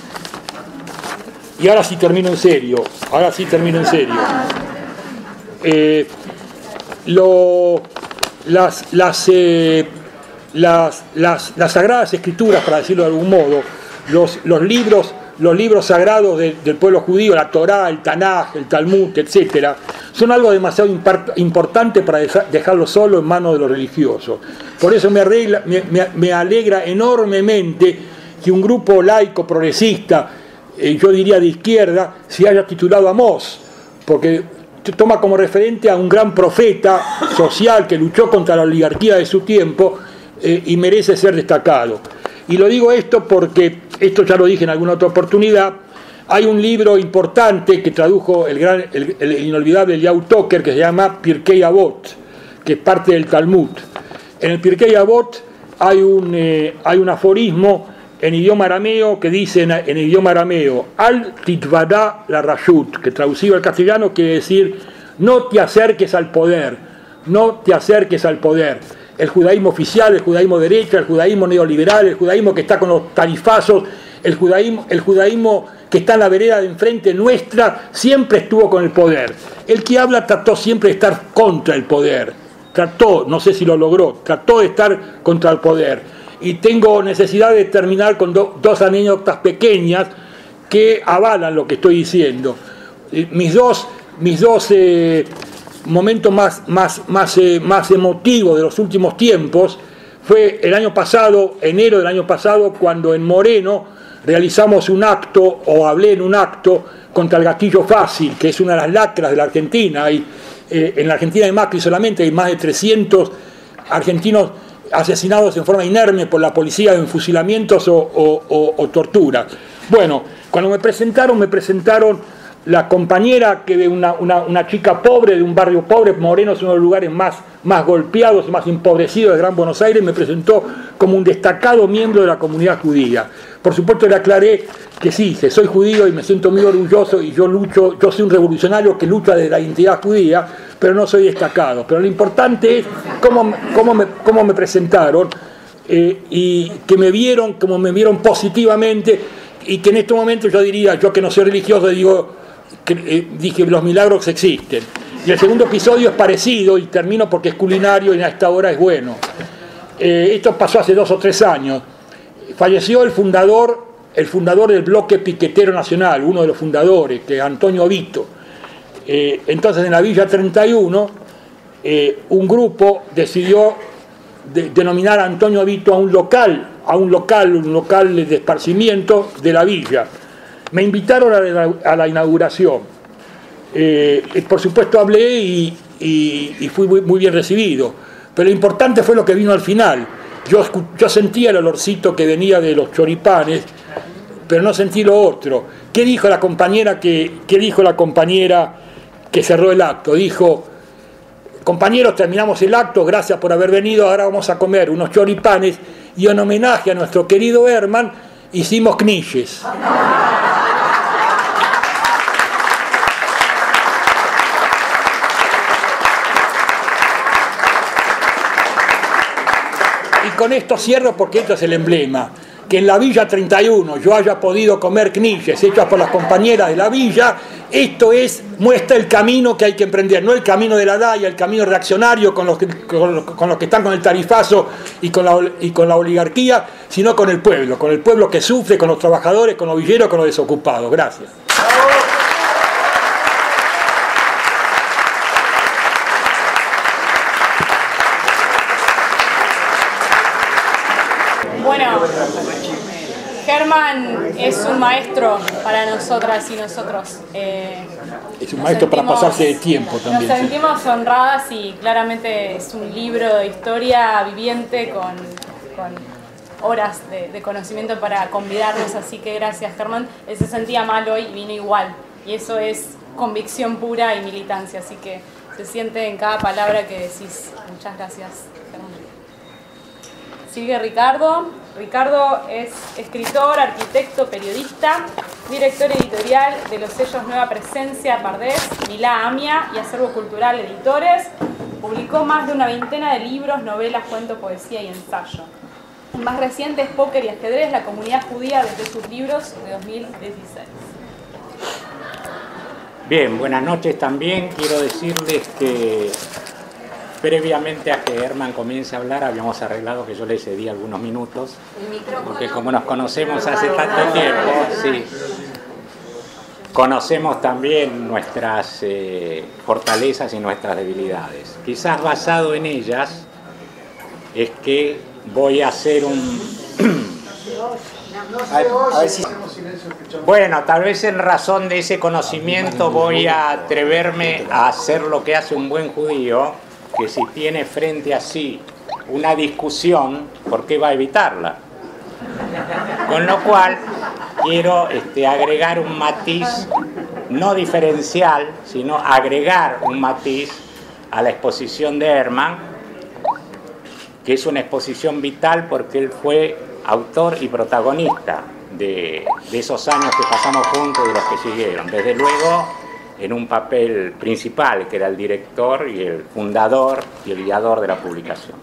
Y ahora sí termino en serio, ahora sí termino en serio. Eh, lo, las, las, eh, las, las, las sagradas escrituras, para decirlo de algún modo, los, los, libros, los libros sagrados de, del pueblo judío, la Torá, el Tanaj, el Talmud, etcétera, son algo demasiado importante para dejarlo solo en manos de los religiosos. Por eso me, arregla, me, me, me alegra enormemente que un grupo laico progresista, eh, yo diría de izquierda, se haya titulado Amós, porque toma como referente a un gran profeta social que luchó contra la oligarquía de su tiempo eh, y merece ser destacado. Y lo digo esto porque, esto ya lo dije en alguna otra oportunidad, hay un libro importante que tradujo el, gran, el, el inolvidable Eliyahu Toker, que se llama Pirkei Avot, que es parte del Talmud. En el Pirkei Avot hay un, eh, hay un aforismo en idioma arameo que dice en, en idioma arameo, Al titvada la rashut, que traducido al castellano quiere decir, no te acerques al poder, no te acerques al poder. El judaísmo oficial, el judaísmo derecha, el judaísmo neoliberal, el judaísmo que está con los tarifazos, el judaísmo, el judaísmo que está en la vereda de enfrente nuestra, siempre estuvo con el poder. El que habla trató siempre de estar contra el poder. Trató, no sé si lo logró, trató de estar contra el poder. Y tengo necesidad de terminar con do, dos anécdotas pequeñas que avalan lo que estoy diciendo. Mis dos mis dos eh, momentos más, más, más, eh, más emotivos de los últimos tiempos fue el año pasado, enero del año pasado, cuando en Moreno realizamos un acto, o hablé en un acto, contra el gatillo fácil, que es una de las lacras de la Argentina. Hay, eh, en la Argentina de Macri solamente hay más de trescientos argentinos asesinados en forma inerme por la policía en fusilamientos o, o, o, o torturas. Bueno, cuando me presentaron, me presentaron la compañera, que de una, una, una chica pobre, de un barrio pobre. Moreno es uno de los lugares más, más golpeados, más empobrecidos de Gran Buenos Aires. Me presentó como un destacado miembro de la comunidad judía. Por supuesto le aclaré que sí, que soy judío y me siento muy orgulloso, y yo lucho, yo soy un revolucionario que lucha de la identidad judía, pero no soy destacado. Pero lo importante es cómo, cómo, me, cómo me presentaron, eh, y que me vieron, como me vieron positivamente, y que en este momento yo diría, yo que no soy religioso, digo, que, eh, dije, los milagros existen. Y el segundo episodio es parecido, y termino porque es culinario y a esta hora es bueno. Eh, esto pasó hace dos o tres años. Falleció el fundador, el fundador del Bloque Piquetero Nacional, uno de los fundadores, que es Antonio Vito. Eh, entonces en la Villa treinta y uno, eh, un grupo decidió de, denominar a Antonio Vito a un local, a un local, un local de esparcimiento de la villa. Me invitaron a la, a la inauguración. Eh, por supuesto hablé y, y, y fui muy, muy bien recibido. Pero lo importante fue lo que vino al final. Yo, yo sentía el olorcito que venía de los choripanes, pero no sentí lo otro. ¿Qué dijo la compañera que, qué dijo la compañera que cerró el acto? Dijo: compañeros, terminamos el acto, gracias por haber venido, ahora vamos a comer unos choripanes, y en homenaje a nuestro querido Herman hicimos knishes. Y con esto cierro, porque esto es el emblema. Que en la Villa treinta y uno yo haya podido comer knishes hechas por las compañeras de la villa, esto es, muestra el camino que hay que emprender, no el camino de la D A I, el camino reaccionario con los que, con los, con los que están con el tarifazo y con, la, y con la oligarquía, sino con el pueblo, con el pueblo que sufre, con los trabajadores, con los villeros, con los desocupados. Gracias. Bueno, Germán es un maestro para nosotras y nosotros. Eh, es un maestro sentimos, para pasarse de tiempo también. Nos sentimos sí. honradas, y claramente es un libro de historia viviente con, con horas de, de conocimiento para convidarnos, así que gracias, Germán. Él se sentía mal hoy y vino igual, y eso es convicción pura y militancia, así que se siente en cada palabra que decís. Muchas gracias, Germán. Sigue Ricardo. Ricardo es escritor, arquitecto, periodista, director editorial de los sellos Nueva Presencia, Pardés, Milá Amia y Acervo Cultural Editores. Publicó más de una veintena de libros, novelas, cuento, poesía y ensayo. El más reciente es Póker y Ajedrez, la comunidad judía, desde sus libros de dos mil dieciséis. Bien, buenas noches también. Quiero decirles que previamente a que Herman comience a hablar, habíamos arreglado que yo le cedí algunos minutos, porque como nos conocemos hace tanto tiempo, sí, conocemos también nuestras eh, fortalezas y nuestras debilidades. Quizás basado en ellas es que voy a hacer un... a ver si... Bueno, tal vez en razón de ese conocimiento voy a atreverme a hacer lo que hace un buen judío, que si tiene frente a sí una discusión, ¿por qué va a evitarla? Con lo cual, quiero este, agregar un matiz, no diferencial, sino agregar un matiz a la exposición de Herman, que es una exposición vital porque él fue autor y protagonista de, de esos años que pasamos juntos y de los que siguieron. Desde luego, en un papel principal, que era el director y el fundador y el guiador de la publicación.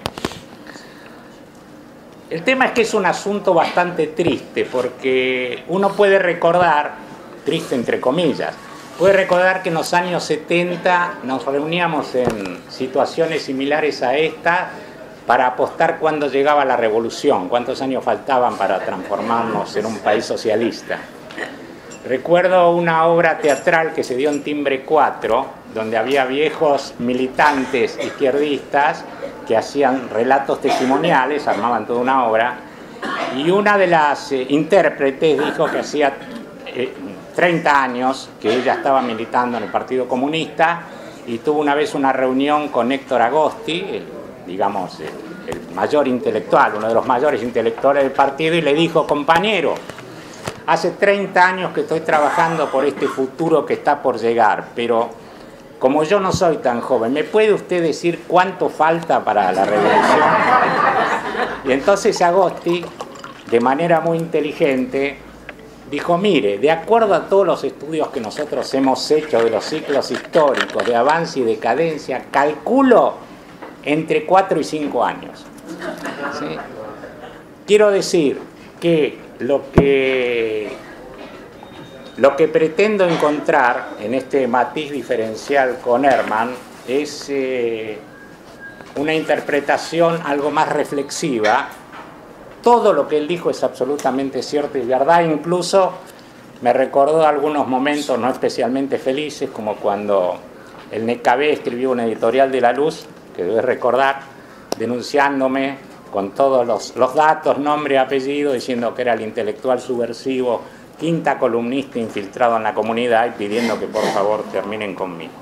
El tema es que es un asunto bastante triste, porque uno puede recordar, triste entre comillas, puede recordar que en los años setenta nos reuníamos en situaciones similares a esta para apostar cuándo llegaba la revolución, cuántos años faltaban para transformarnos en un país socialista. recuerdo una obra teatral que se dio en Timbre cuatro, donde había viejos militantes izquierdistas que hacían relatos testimoniales, armaban toda una obra, y una de las eh, intérpretes dijo que hacía eh, treinta años que ella estaba militando en el Partido Comunista y tuvo una vez una reunión con Héctor Agosti, el, digamos, el, el mayor intelectual, uno de los mayores intelectuales del partido, y le dijo: compañero, hace treinta años que estoy trabajando por este futuro que está por llegar, pero como yo no soy tan joven, ¿me puede usted decir cuánto falta para la revolución? Y entonces Agosti, de manera muy inteligente, dijo: mire, de acuerdo a todos los estudios que nosotros hemos hecho de los ciclos históricos de avance y decadencia, calculo entre cuatro y cinco años. ¿Sí? Quiero decir que lo que, lo que pretendo encontrar en este matiz diferencial con Herman es eh, una interpretación algo más reflexiva. Todo lo que él dijo es absolutamente cierto y verdad, incluso me recordó algunos momentos no especialmente felices, como cuando el N K B escribió una editorial de La Luz, que debes recordar, denunciándome con todos los, los datos, nombre y apellido, diciendo que era el intelectual subversivo, quinta columnista infiltrado en la comunidad, y pidiendo que por favor terminen conmigo.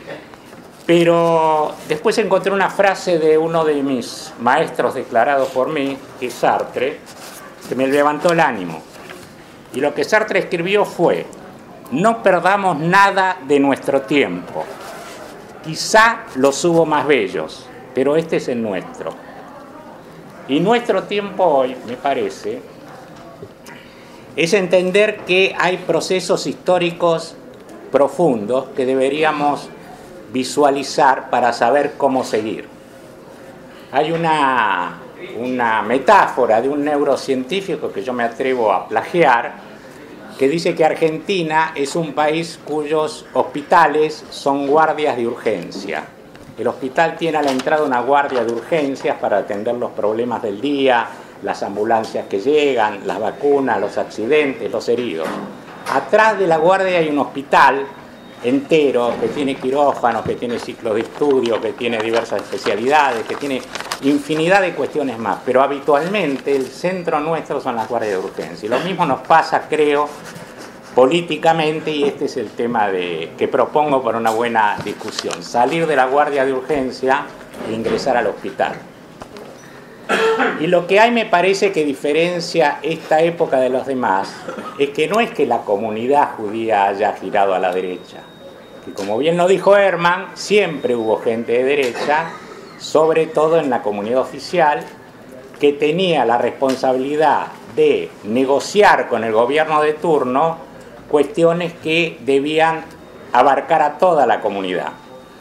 Pero después encontré una frase de uno de mis maestros declarados por mí, que es Sartre, que me levantó el ánimo. Y lo que Sartre escribió fue: no perdamos nada de nuestro tiempo. Quizá los hubo más bellos, pero este es el nuestro. Y nuestro tiempo hoy, me parece, es entender que hay procesos históricos profundos que deberíamos visualizar para saber cómo seguir. Hay una, una metáfora de un neurocientífico que yo me atrevo a plagiar, que dice que Argentina es un país cuyos hospitales son guardias de urgencia. El hospital tiene a la entrada una guardia de urgencias para atender los problemas del día, las ambulancias que llegan, las vacunas, los accidentes, los heridos. Atrás de la guardia hay un hospital entero, que tiene quirófanos, que tiene ciclos de estudio, que tiene diversas especialidades, que tiene infinidad de cuestiones más, pero habitualmente el centro nuestro son las guardias de urgencia. Y lo mismo nos pasa, creo, políticamente, y este es el tema de, que propongo para una buena discusión: salir de la guardia de urgencia e ingresar al hospital. Y lo que hay, me parece, que diferencia esta época de los demás es que no es que la comunidad judía haya girado a la derecha, que, como bien lo dijo Herman, siempre hubo gente de derecha, sobre todo en la comunidad oficial, que tenía la responsabilidad de negociar con el gobierno de turno cuestiones que debían abarcar a toda la comunidad.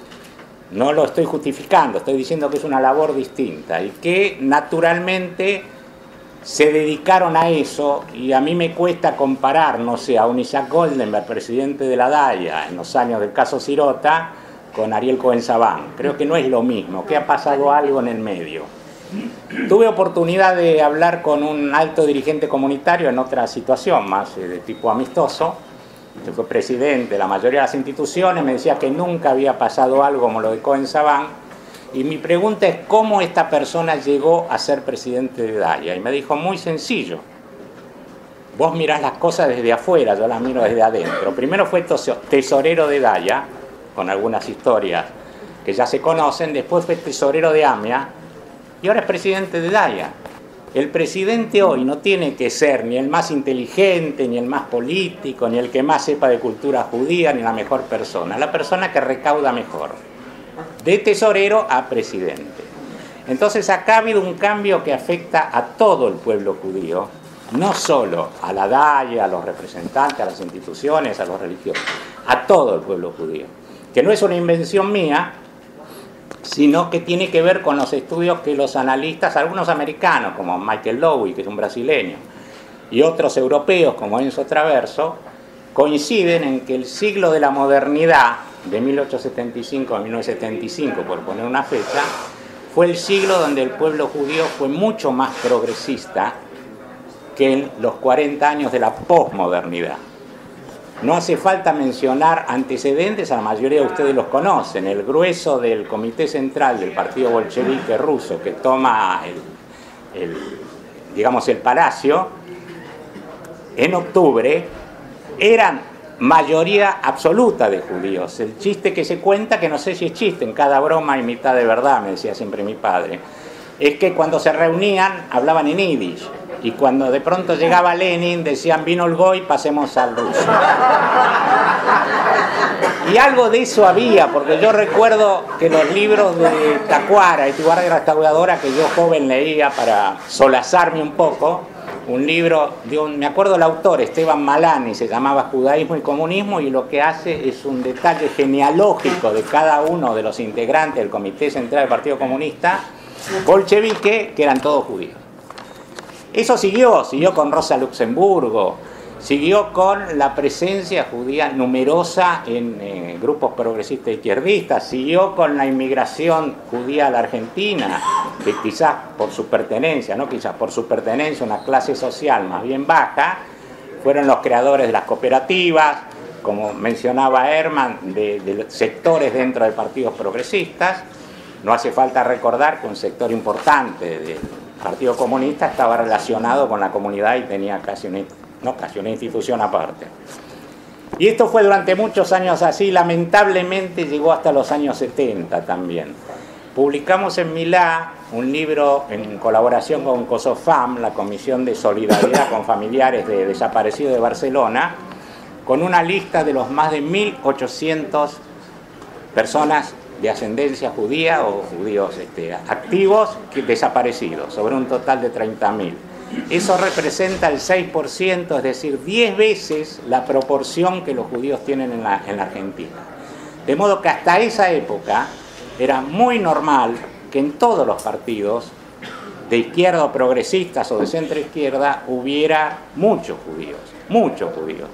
No lo estoy justificando, estoy diciendo que es una labor distinta y que naturalmente se dedicaron a eso, y a mí me cuesta comparar, no sé, a un Isaac Goldenberg, presidente de la DAIA en los años del caso Sirota, con Ariel Cohen-Sabán. Creo que no es lo mismo, que ha pasado algo en el medio. Tuve oportunidad de hablar con un alto dirigente comunitario en otra situación, más de tipo amistoso, que fue presidente de la mayoría de las instituciones. Me decía que nunca había pasado algo como lo de Cohen-Sabán, y mi pregunta es: ¿cómo esta persona llegó a ser presidente de DAIA? Y me dijo: muy sencillo, vos mirás las cosas desde afuera, yo las miro desde adentro. Primero fue tesorero de DAIA, con algunas historias que ya se conocen, después fue tesorero de AMIA, y ahora es presidente de DAIA. El presidente hoy no tiene que ser ni el más inteligente, ni el más político, ni el que más sepa de cultura judía, ni la mejor persona. La persona que recauda mejor. De tesorero a presidente. Entonces acá ha habido un cambio que afecta a todo el pueblo judío, no solo a la DAIA, a los representantes, a las instituciones, a los religiosos, a todo el pueblo judío. Que no es una invención mía, sino que tiene que ver con los estudios que los analistas, algunos americanos como Michael Lowy, que es un brasileño, y otros europeos como Enzo Traverso, coinciden en que el siglo de la modernidad, de mil ochocientos setenta y cinco a mil novecientos setenta y cinco, por poner una fecha, fue el siglo donde el pueblo judío fue mucho más progresista que en los cuarenta años de la posmodernidad. No hace falta mencionar antecedentes, a la mayoría de ustedes los conocen. El grueso del Comité Central del Partido Bolchevique ruso, que toma el, el, digamos, el palacio en octubre, eran mayoría absoluta de judíos. El chiste que se cuenta, que no sé si es chiste, en cada broma hay mitad de verdad, me decía siempre mi padre, es que cuando se reunían hablaban en yiddish. Y cuando de pronto llegaba Lenin, decían, vino el goy, pasemos al ruso. Y algo de eso había, porque yo recuerdo que los libros de Tacuara, Etibarra y Restauradora, que yo joven leía para solazarme un poco, un libro, de un, me acuerdo el autor, Esteban Malani, se llamaba Judaísmo y Comunismo, y lo que hace es un detalle genealógico de cada uno de los integrantes del Comité Central del Partido Comunista bolchevique, que eran todos judíos. Eso siguió, siguió con Rosa Luxemburgo, siguió con la presencia judía numerosa en eh, grupos progresistas izquierdistas, siguió con la inmigración judía a la Argentina, que quizás por su pertenencia, no quizás por su pertenencia a una clase social más bien baja, fueron los creadores de las cooperativas, como mencionaba Herman, de, de sectores dentro de partidos progresistas. No hace falta recordar que un sector importante del Partido Comunista estaba relacionado con la comunidad y tenía casi una, no, casi una institución aparte. Y esto fue durante muchos años así, lamentablemente llegó hasta los años setenta también. Publicamos en Milá un libro en colaboración con COSOFAM, la Comisión de Solidaridad con Familiares de Desaparecidos de Barcelona, con una lista de los más de mil ochocientas personas de ascendencia judía o judíos este, activos que desaparecidos, sobre un total de treinta mil. Eso representa el seis por ciento, es decir, diez veces la proporción que los judíos tienen en la, en la Argentina. De modo que hasta esa época era muy normal que en todos los partidos, de izquierda o progresistas o de centro izquierda, hubiera muchos judíos, muchos judíos.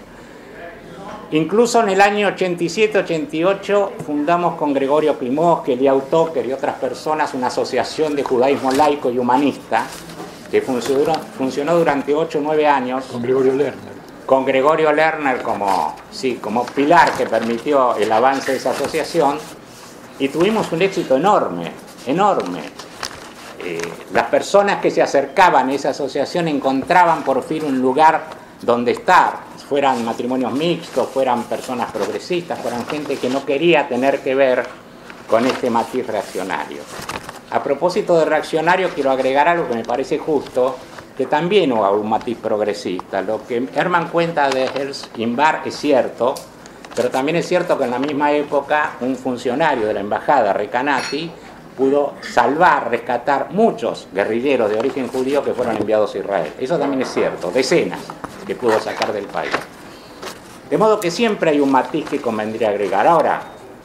Incluso en el año ochenta y siete ochenta y ocho fundamos con Gregorio Klimovsky, Eliyahu Toker y otras personas una asociación de judaísmo laico y humanista que funcionó, funcionó durante ocho o nueve años. Con Gregorio Lerner. Con Gregorio Lerner como, sí, como pilar que permitió el avance de esa asociación, y tuvimos un éxito enorme, enorme. Eh, las personas que se acercaban a esa asociación encontraban por fin un lugar donde estar, fueran matrimonios mixtos, fueran personas progresistas, fueran gente que no quería tener que ver con este matiz reaccionario. A propósito de reaccionario, quiero agregar algo que me parece justo, que también hubo un matiz progresista. Lo que Herman cuenta de Herz-Imbar es cierto, pero también es cierto que en la misma época un funcionario de la embajada, Recanati, pudo salvar, rescatar muchos guerrilleros de origen judío que fueron enviados a Israel. Eso también es cierto, decenas que pudo sacar del país. De modo que siempre hay un matiz que convendría agregar. Ahora,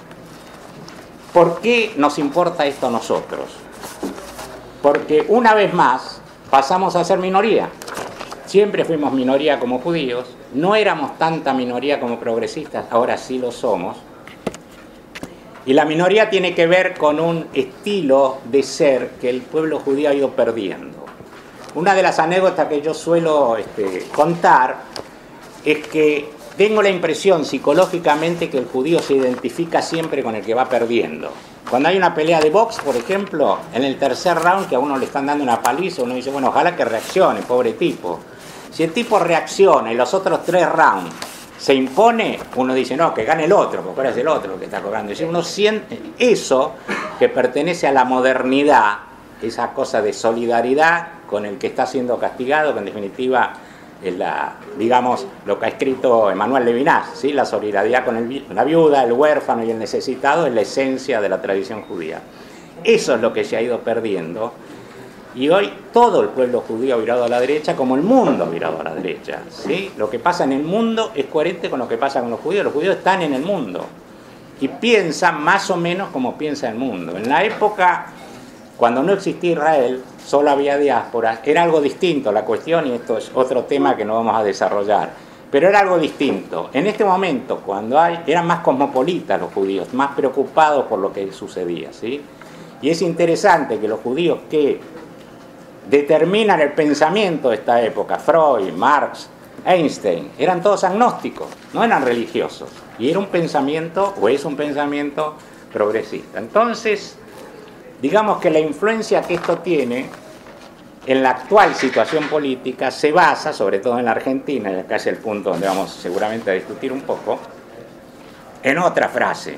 ¿por qué nos importa esto a nosotros? Porque una vez más pasamos a ser minoría. Siempre fuimos minoría como judíos, no éramos tanta minoría como progresistas, ahora sí lo somos. Y la minoría tiene que ver con un estilo de ser que el pueblo judío ha ido perdiendo. Una de las anécdotas que yo suelo este, contar es que tengo la impresión psicológicamente que el judío se identifica siempre con el que va perdiendo. Cuando hay una pelea de box, por ejemplo, en el tercer round que a uno le están dando una paliza, uno dice, bueno, ojalá que reaccione, pobre tipo. Si el tipo reacciona y los otros tres rounds se impone, uno dice, no, que gane el otro, porque ahora es el otro que está cobrando. Es decir, uno siente eso que pertenece a la modernidad, esa cosa de solidaridad con el que está siendo castigado, que en definitiva es la, digamos, lo que ha escrito Emmanuel Levinas, ¿sí? La solidaridad con el, la viuda, el huérfano y el necesitado es la esencia de la tradición judía. Eso es lo que se ha ido perdiendo. Y hoy todo el pueblo judío ha virado a la derecha, como el mundo ha virado a la derecha, ¿sí? Lo que pasa en el mundo es coherente con lo que pasa con los judíos. Los judíos están en el mundo y piensan más o menos como piensa el mundo. En la época, cuando no existía Israel, solo había diáspora, era algo distinto la cuestión, y esto es otro tema que no vamos a desarrollar. Pero era algo distinto. En este momento, cuando hay, eran más cosmopolitas los judíos, más preocupados por lo que sucedía, ¿sí? Y es interesante que los judíos que determinan el pensamiento de esta época, Freud, Marx, Einstein, eran todos agnósticos, no eran religiosos. Y era un pensamiento, o es un pensamiento progresista. Entonces, digamos que la influencia que esto tiene en la actual situación política se basa, sobre todo en la Argentina, y acá es el punto donde vamos seguramente a discutir un poco, en otra frase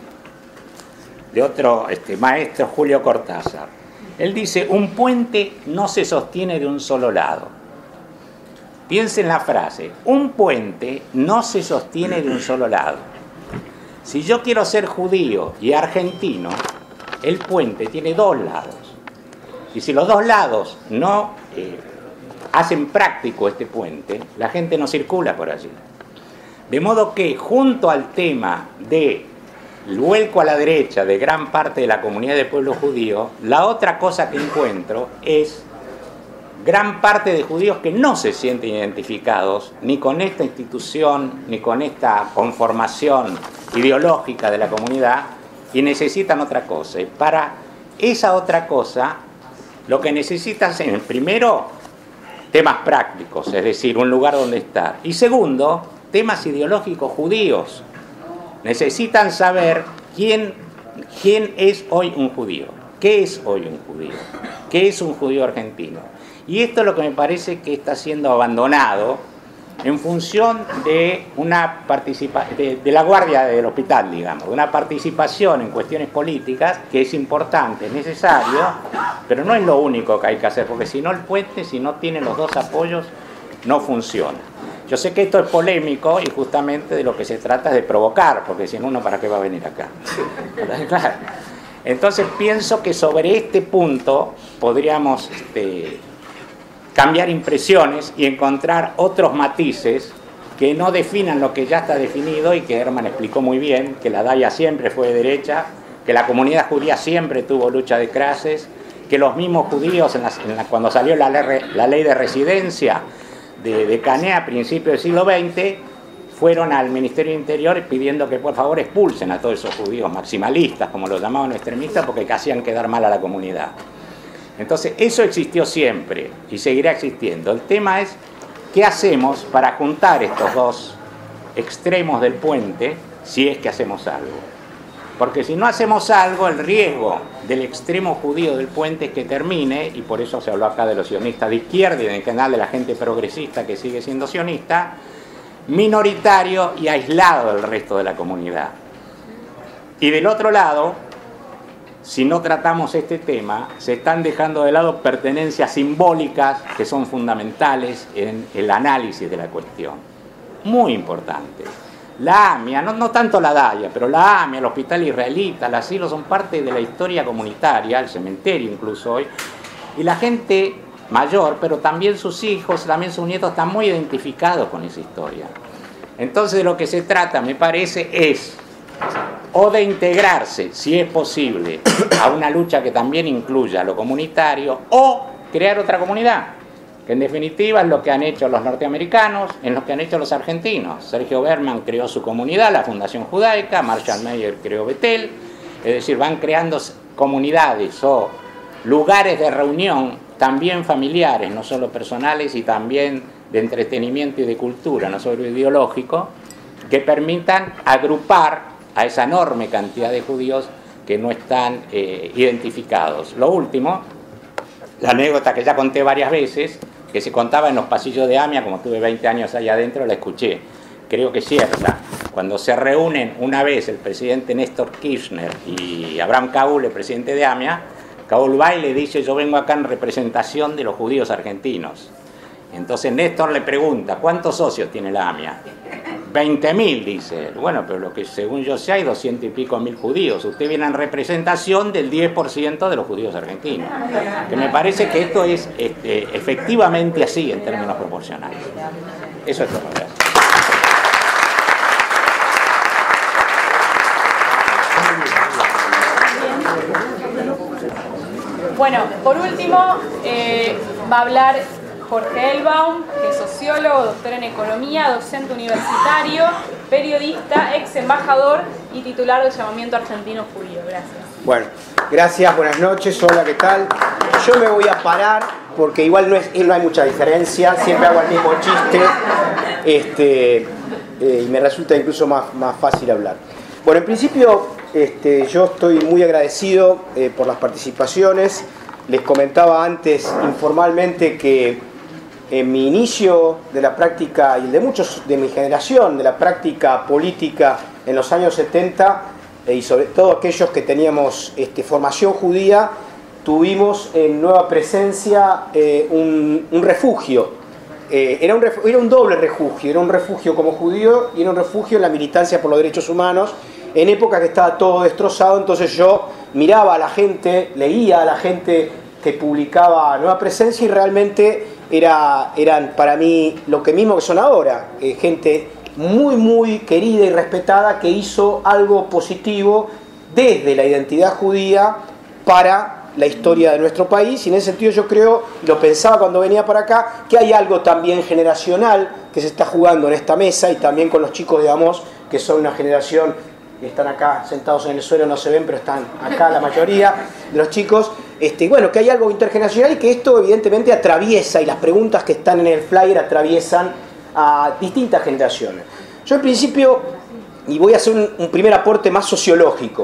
de otro este, maestro, Julio Cortázar. Él dice: un puente no se sostiene de un solo lado. Piensen la frase: un puente no se sostiene de un solo lado. Si yo quiero ser judío y argentino, el puente tiene dos lados. Y si los dos lados no eh, hacen práctico este puente, la gente no circula por allí. De modo que, junto al tema del vuelco a la derecha de gran parte de la comunidad del pueblo judío, la otra cosa que encuentro es gran parte de judíos que no se sienten identificados ni con esta institución, ni con esta conformación ideológica de la comunidad, y necesitan otra cosa. Y para esa otra cosa, lo que necesitan es, primero, temas prácticos, es decir, un lugar donde estar. Y segundo, temas ideológicos judíos. Necesitan saber quién, quién es hoy un judío, qué es hoy un judío, qué es un judío argentino. Y esto es lo que me parece que está siendo abandonado en función de una participa de, de la guardia del hospital, digamos, de una participación en cuestiones políticas que es importante, es necesario, pero no es lo único que hay que hacer, porque si no el puente, si no tiene los dos apoyos, no funciona. Yo sé que esto es polémico y justamente de lo que se trata es de provocar, porque si no, uno para qué va a venir acá. Claro. Entonces pienso que sobre este punto podríamos este, cambiar impresiones y encontrar otros matices que no definan lo que ya está definido, y que Herman explicó muy bien, que la Daya siempre fue de derecha, que la comunidad judía siempre tuvo lucha de clases, que los mismos judíos, en la, en la, cuando salió la ley, la ley de residencia de, de Cané a principios del siglo veinte, fueron al Ministerio del Interior pidiendo que por favor expulsen a todos esos judíos maximalistas, como los llamaban extremistas, porque hacían quedar mal a la comunidad. Entonces, eso existió siempre y seguirá existiendo. El tema es qué hacemos para juntar estos dos extremos del puente, si es que hacemos algo. Porque si no hacemos algo, el riesgo del extremo judío del puente es que termine, y por eso se habló acá de los sionistas de izquierda y en general de la gente progresista que sigue siendo sionista, minoritario y aislado del resto de la comunidad. Y del otro lado, si no tratamos este tema, se están dejando de lado pertenencias simbólicas que son fundamentales en el análisis de la cuestión. Muy importante. La AMIA, no, no tanto la Daya, pero la AMIA, el Hospital Israelita, el asilo son parte de la historia comunitaria, el cementerio incluso hoy, y la gente mayor, pero también sus hijos, también sus nietos están muy identificados con esa historia. Entonces de lo que se trata, me parece, es o de integrarse, si es posible, a una lucha que también incluya lo comunitario, o crear otra comunidad, que en definitiva es lo que han hecho los norteamericanos, es lo que han hecho los argentinos. Sergio Berman creó su comunidad, la Fundación Judaica, Marshall Mayer creó Betel, es decir, van creando comunidades o lugares de reunión, también familiares, no solo personales, y también de entretenimiento y de cultura, no solo ideológico, que permitan agrupar a esa enorme cantidad de judíos que no están eh, identificados. Lo último, la anécdota que ya conté varias veces, que se contaba en los pasillos de AMIA, como tuve veinte años ahí adentro, la escuché, creo que es cierta. Cuando se reúnen una vez el presidente Néstor Kirchner y Abraham Kaul, el presidente de AMIA, Kaul va y le dice: yo vengo acá en representación de los judíos argentinos. Entonces Néstor le pregunta: ¿cuántos socios tiene la AMIA? veinte mil, dice él. Bueno, pero lo que según yo sé hay doscientos y pico mil judíos. Usted viene en representación del diez por ciento de los judíos argentinos. Que me parece que esto es este, efectivamente así en términos proporcionales. Eso es todo. Gracias. Bueno, por último, eh, va a hablar Jorge Elbaum, que es sociólogo, doctor en economía, docente universitario, periodista, ex embajador y titular del Llamamiento Argentino Judío. Gracias. Bueno, gracias, buenas noches, hola, ¿qué tal? Yo me voy a parar porque igual no, es, no hay mucha diferencia, siempre hago el mismo chiste, este, eh, y me resulta incluso más, más fácil hablar. Bueno, en principio este, yo estoy muy agradecido eh, por las participaciones. Les comentaba antes informalmente que en mi inicio de la práctica, y de muchos de mi generación, de la práctica política en los años setenta, eh, y sobre todo aquellos que teníamos este, formación judía, tuvimos en Nueva Presencia eh, un, un refugio. Eh, era, un refugio. Era un doble refugio, era un refugio como judío y era un refugio en la militancia por los derechos humanos, en época que estaba todo destrozado. Entonces yo miraba a la gente, leía a la gente que publicaba Nueva Presencia y realmente era, eran para mí lo que mismo que son ahora, eh, gente muy muy querida y respetada que hizo algo positivo desde la identidad judía para la historia de nuestro país. Y en ese sentido yo creo, y lo pensaba cuando venía para acá, que hay algo también generacional que se está jugando en esta mesa, y también con los chicos de Amós, que son una generación que están acá sentados en el suelo, no se ven, pero están acá la mayoría de los chicos. Este, bueno, que hay algo intergeneracional y que esto evidentemente atraviesa, y las preguntas que están en el flyer atraviesan a distintas generaciones. Yo en principio, y voy a hacer un, un primer aporte más sociológico.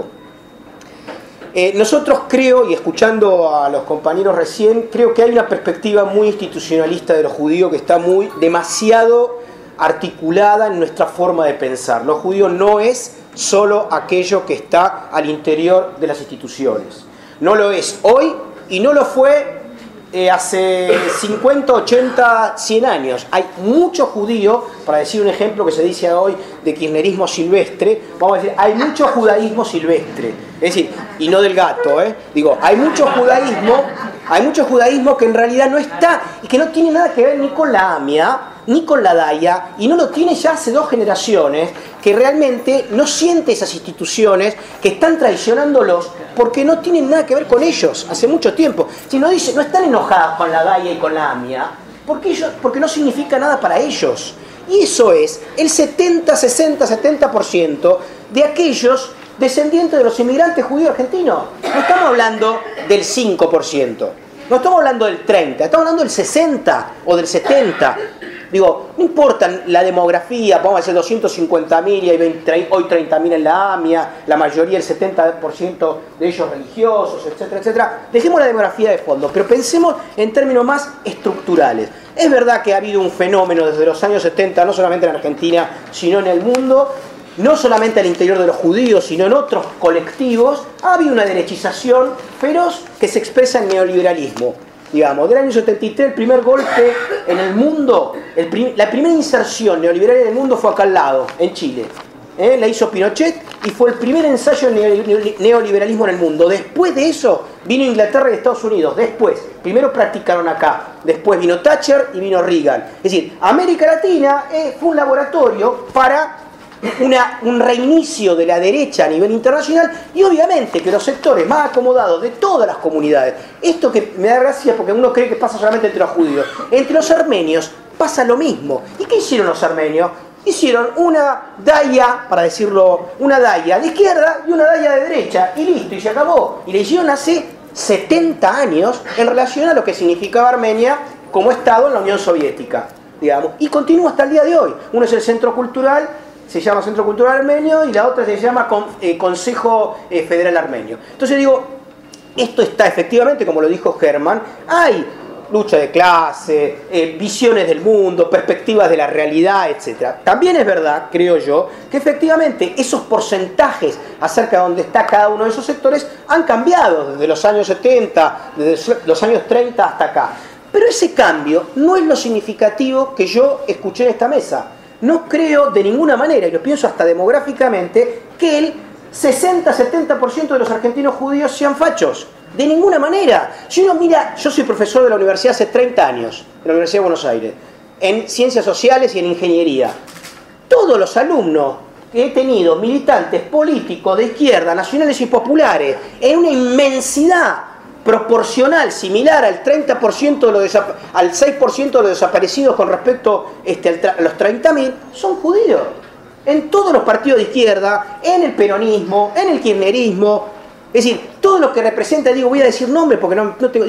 Eh, nosotros creo, y escuchando a los compañeros recién, creo que hay una perspectiva muy institucionalista de los judíos que está muy demasiado articulada en nuestra forma de pensar. Los judíos no es solo aquello que está al interior de las instituciones. No lo es hoy y no lo fue eh, hace cincuenta, ochenta, cien años. Hay muchos judíos, para decir un ejemplo que se dice hoy de kirchnerismo silvestre, vamos a decir, hay mucho judaísmo silvestre. Es decir, y no del gato, ¿eh? Digo, hay mucho judaísmo, hay mucho judaísmo que en realidad no está, y que no tiene nada que ver ni con la AMIA, ni con la DAIA, y no lo tiene ya hace dos generaciones, que realmente no siente esas instituciones que están traicionándolos porque no tienen nada que ver con ellos hace mucho tiempo. Si no, dice, no están enojadas con la DAIA y con la AMIA, porque, ellos, porque no significa nada para ellos. Y eso es el setenta, sesenta, setenta por ciento de aquellos descendientes de los inmigrantes judíos argentinos. No estamos hablando del cinco por ciento, no estamos hablando del treinta por ciento, estamos hablando del sesenta o del setenta por ciento. Digo, no importa la demografía, vamos a decir doscientos cincuenta mil y hay veinte, hoy treinta mil en la AMIA, la mayoría, el setenta por ciento de ellos religiosos, etcétera, etcétera. Dejemos la demografía de fondo, pero pensemos en términos más estructurales. Es verdad que ha habido un fenómeno desde los años setenta, no solamente en Argentina, sino en el mundo, no solamente al interior de los judíos, sino en otros colectivos, ha habido una derechización feroz que se expresa en neoliberalismo. Digamos, del año setenta y tres, el primer golpe en el mundo, el prim, la primera inserción neoliberal en el mundo fue acá al lado, en Chile. ¿Eh? La hizo Pinochet y fue el primer ensayo de neoliberalismo en el mundo. Después de eso vino Inglaterra y Estados Unidos. Después, primero practicaron acá, después vino Thatcher y vino Reagan. Es decir, América Latina eh, fue un laboratorio para Una, un reinicio de la derecha a nivel internacional, y obviamente que los sectores más acomodados de todas las comunidades, esto que me da gracia porque uno cree que pasa solamente entre los judíos, entre los armenios pasa lo mismo. ¿Y qué hicieron los armenios? Hicieron una DAIA, para decirlo, una DAIA de izquierda y una DAIA de derecha, y listo, y se acabó. Y le hicieron hace setenta años en relación a lo que significaba Armenia como Estado en la Unión Soviética, digamos, y continúa hasta el día de hoy. Uno es el Centro Cultural, se llama Centro Cultural Armenio, y la otra se llama eh, Consejo eh, Federal Armenio. Entonces digo, esto está efectivamente, como lo dijo Germán, hay lucha de clase, eh, visiones del mundo, perspectivas de la realidad, etcétera. También es verdad, creo yo, que efectivamente esos porcentajes acerca de dónde está cada uno de esos sectores han cambiado desde los años setenta, desde los años treinta hasta acá. Pero ese cambio no es lo significativo que yo escuché en esta mesa. No creo de ninguna manera, y lo pienso hasta demográficamente, que el sesenta a setenta por ciento de los argentinos judíos sean fachos. De ninguna manera. Si uno mira, yo soy profesor de la universidad hace treinta años, en la Universidad de Buenos Aires, en ciencias sociales y en ingeniería. Todos los alumnos que he tenido, militantes políticos de izquierda, nacionales y populares, en una inmensidad proporcional, similar al treinta por ciento de los al seis por ciento de los desaparecidos con respecto este, a los treinta mil, son judíos. En todos los partidos de izquierda, en el peronismo, en el kirchnerismo, es decir, todo lo que representa, digo, voy a decir nombres porque no, no tengo, digo,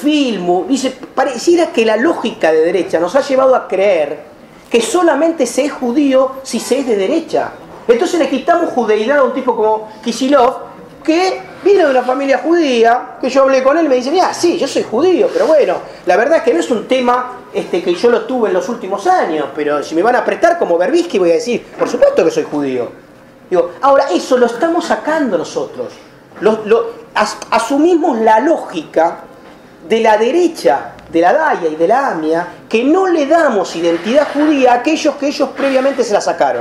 film, dice, pareciera que la lógica de derecha nos ha llevado a creer que solamente se es judío si se es de derecha. Entonces le quitamos judeidad a un tipo como Kicillof, que vino de una familia judía, que yo hablé con él y me dice, mira, sí, yo soy judío, pero bueno, la verdad es que no es un tema este, que yo lo tuve en los últimos años, pero si me van a apretar como Berbisky voy a decir, por supuesto que soy judío. Digo, ahora eso lo estamos sacando nosotros. Lo, lo, as, asumimos la lógica de la derecha, de la Daya y de la AMIA, que no le damos identidad judía a aquellos que ellos previamente se la sacaron.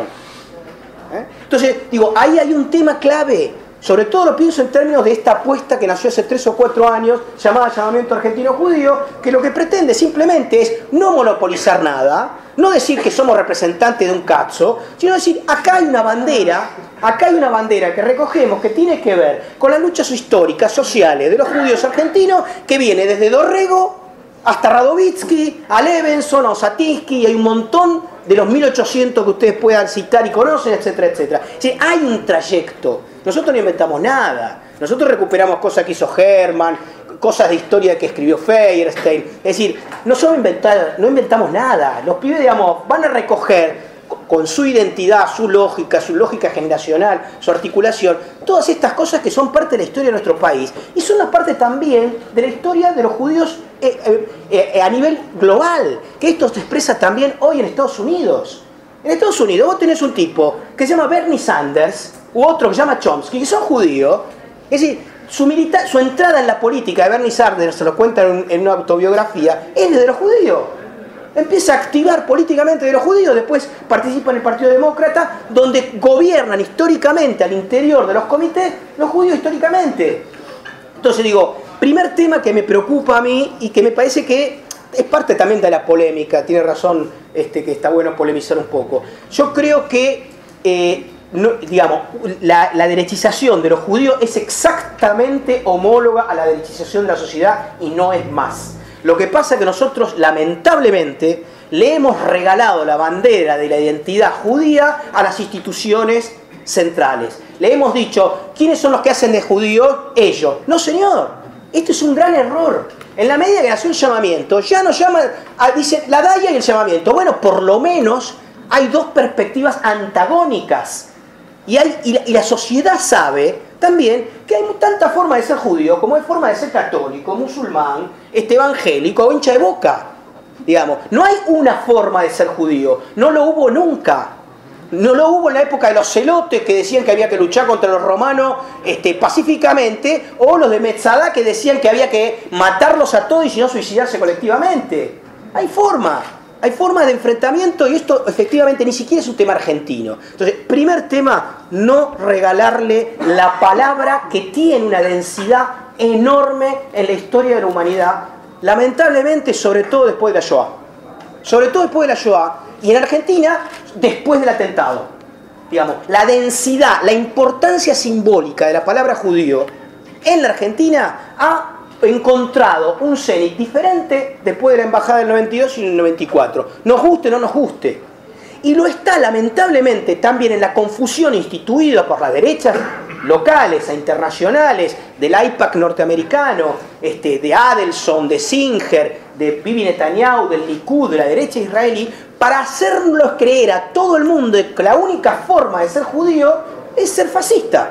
¿Eh? Entonces, digo, ahí hay un tema clave. Sobre todo lo pienso en términos de esta apuesta que nació hace tres o cuatro años, llamada Llamamiento Argentino Judío, que lo que pretende simplemente es no monopolizar nada, no decir que somos representantes de un cazzo, sino decir, acá hay una bandera, acá hay una bandera que recogemos que tiene que ver con las luchas históricas, sociales de los judíos argentinos, que viene desde Dorrego hasta Radovitzky, a Levenson, a Osatinsky, y hay un montón de los mil ochocientos que ustedes puedan citar y conocen, etcétera, etcétera. Es decir, hay un trayecto. Nosotros no inventamos nada. Nosotros recuperamos cosas que hizo Herman, cosas de historia que escribió Feuerstein. Es decir, no, somos inventar, no inventamos nada. Los pibes, digamos, van a recoger con su identidad, su lógica, su lógica generacional, su articulación, todas estas cosas que son parte de la historia de nuestro país. Y son una parte también de la historia de los judíos eh, eh, eh, a nivel global, que esto se expresa también hoy en Estados Unidos. En Estados Unidos vos tenés un tipo que se llama Bernie Sanders, u otro que se llama Chomsky, que son judíos. Es decir, su, milita su entrada en la política de Bernie Sanders, se lo cuentan en, en una autobiografía, es desde los judíos. Empieza a activar políticamente de los judíos, después participa en el Partido Demócrata, donde gobiernan históricamente al interior de los comités los judíos históricamente. Entonces digo, primer tema que me preocupa a mí y que me parece que es parte también de la polémica, tiene razón este, que está bueno polemizar un poco. Yo creo que, eh, no, digamos, la, la derechización de los judíos es exactamente homóloga a la derechización de la sociedad y no es más. Lo que pasa es que nosotros, lamentablemente, le hemos regalado la bandera de la identidad judía a las instituciones centrales. Le hemos dicho, ¿quiénes son los que hacen de judíos? Ellos. No, señor. Esto es un gran error. En la medida que nació el llamamiento, ya nos llaman, a, dice, la Daya y el llamamiento. Bueno, por lo menos hay dos perspectivas antagónicas. Y, hay, y, la, y la sociedad sabe también que hay tanta forma de ser judío como hay forma de ser católico, musulmán, este, evangélico o hincha de Boca. Digamos, no hay una forma de ser judío, no lo hubo nunca. No lo hubo en la época de los celotes que decían que había que luchar contra los romanos este, pacíficamente, o los de Metzadá que decían que había que matarlos a todos y si no suicidarse colectivamente. Hay forma. Hay formas de enfrentamiento y esto efectivamente ni siquiera es un tema argentino. Entonces, primer tema, no regalarle la palabra que tiene una densidad enorme en la historia de la humanidad, lamentablemente, sobre todo después de la Shoah. Sobre todo después de la Shoah y en Argentina, después del atentado. Digamos, la densidad, la importancia simbólica de la palabra judío en la Argentina ha encontrado un cenit diferente después de la embajada del noventa y dos y del noventa y cuatro. Nos guste o no nos guste. Y lo está lamentablemente también en la confusión instituida por las derechas locales e internacionales, del AIPAC norteamericano, este, de Adelson, de Singer, de Bibi Netanyahu, del Likud, de la derecha israelí, para hacernos creer a todo el mundo que la única forma de ser judío es ser fascista.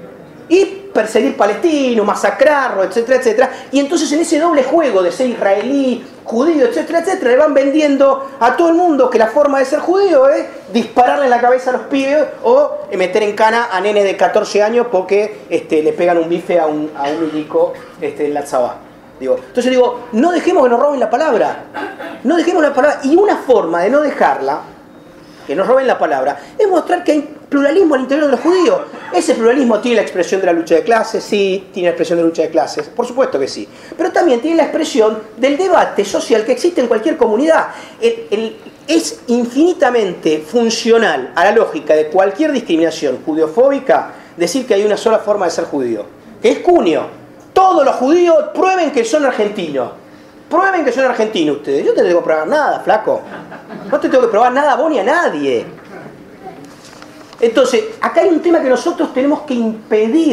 Y perseguir palestinos, masacrarlos, etcétera, etcétera. Y entonces en ese doble juego de ser israelí, judío, etcétera, etcétera, le van vendiendo a todo el mundo que la forma de ser judío es dispararle en la cabeza a los pibes o meter en cana a nenes de catorce años porque este, le pegan un bife a un, a un milico este, en la Tzabá. Digo, entonces digo, no dejemos que nos roben la palabra. No dejemos la palabra. Y una forma de no dejarla, que nos roben la palabra, es mostrar que hay pluralismo al interior de los judíos. Ese pluralismo tiene la expresión de la lucha de clases, sí, tiene la expresión de la lucha de clases, por supuesto que sí. Pero también tiene la expresión del debate social que existe en cualquier comunidad. El, el, es infinitamente funcional a la lógica de cualquier discriminación judeofóbica decir que hay una sola forma de ser judío, que es cunio. Todos los judíos prueben que son argentinos. Prueben que son argentinos ustedes. Yo no te tengo que probar nada, flaco. No te tengo que probar nada a vos ni a nadie. Entonces, acá hay un tema que nosotros tenemos que impedir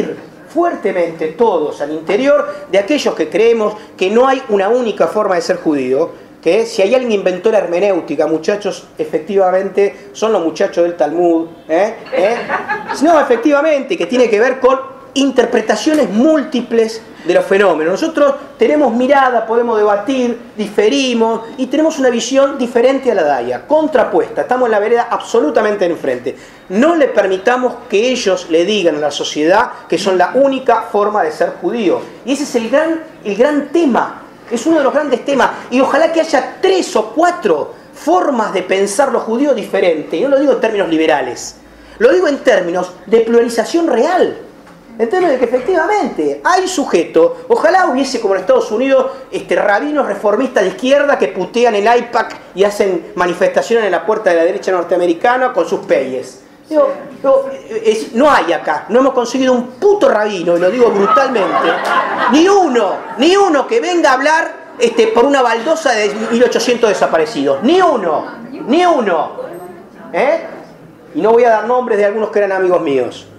fuertemente todos al interior de aquellos que creemos que no hay una única forma de ser judío, que si hay alguien que inventó la hermenéutica, muchachos, efectivamente son los muchachos del Talmud, ¿eh? ¿Eh? No, efectivamente, que tiene que ver con interpretaciones múltiples de los fenómenos. Nosotros tenemos mirada, podemos debatir, diferimos y tenemos una visión diferente a la Daya, contrapuesta, estamos en la vereda absolutamente enfrente. No le permitamos que ellos le digan a la sociedad que son la única forma de ser judío. Y ese es el gran, el gran tema, es uno de los grandes temas. Y ojalá que haya tres o cuatro formas de pensar los judíos diferentes. Y no lo digo en términos liberales, lo digo en términos de pluralización real. En términos de que efectivamente hay sujeto, ojalá hubiese como en Estados Unidos este, rabinos reformistas de izquierda que putean el I PAC y hacen manifestaciones en la puerta de la derecha norteamericana con sus peyes. Digo, digo, es, no hay acá, no hemos conseguido un puto rabino, y lo digo brutalmente, ni uno, ni uno que venga a hablar este, por una baldosa de mil ochocientos desaparecidos, ni uno, ni uno. ¿Eh? Y no voy a dar nombres de algunos que eran amigos míos.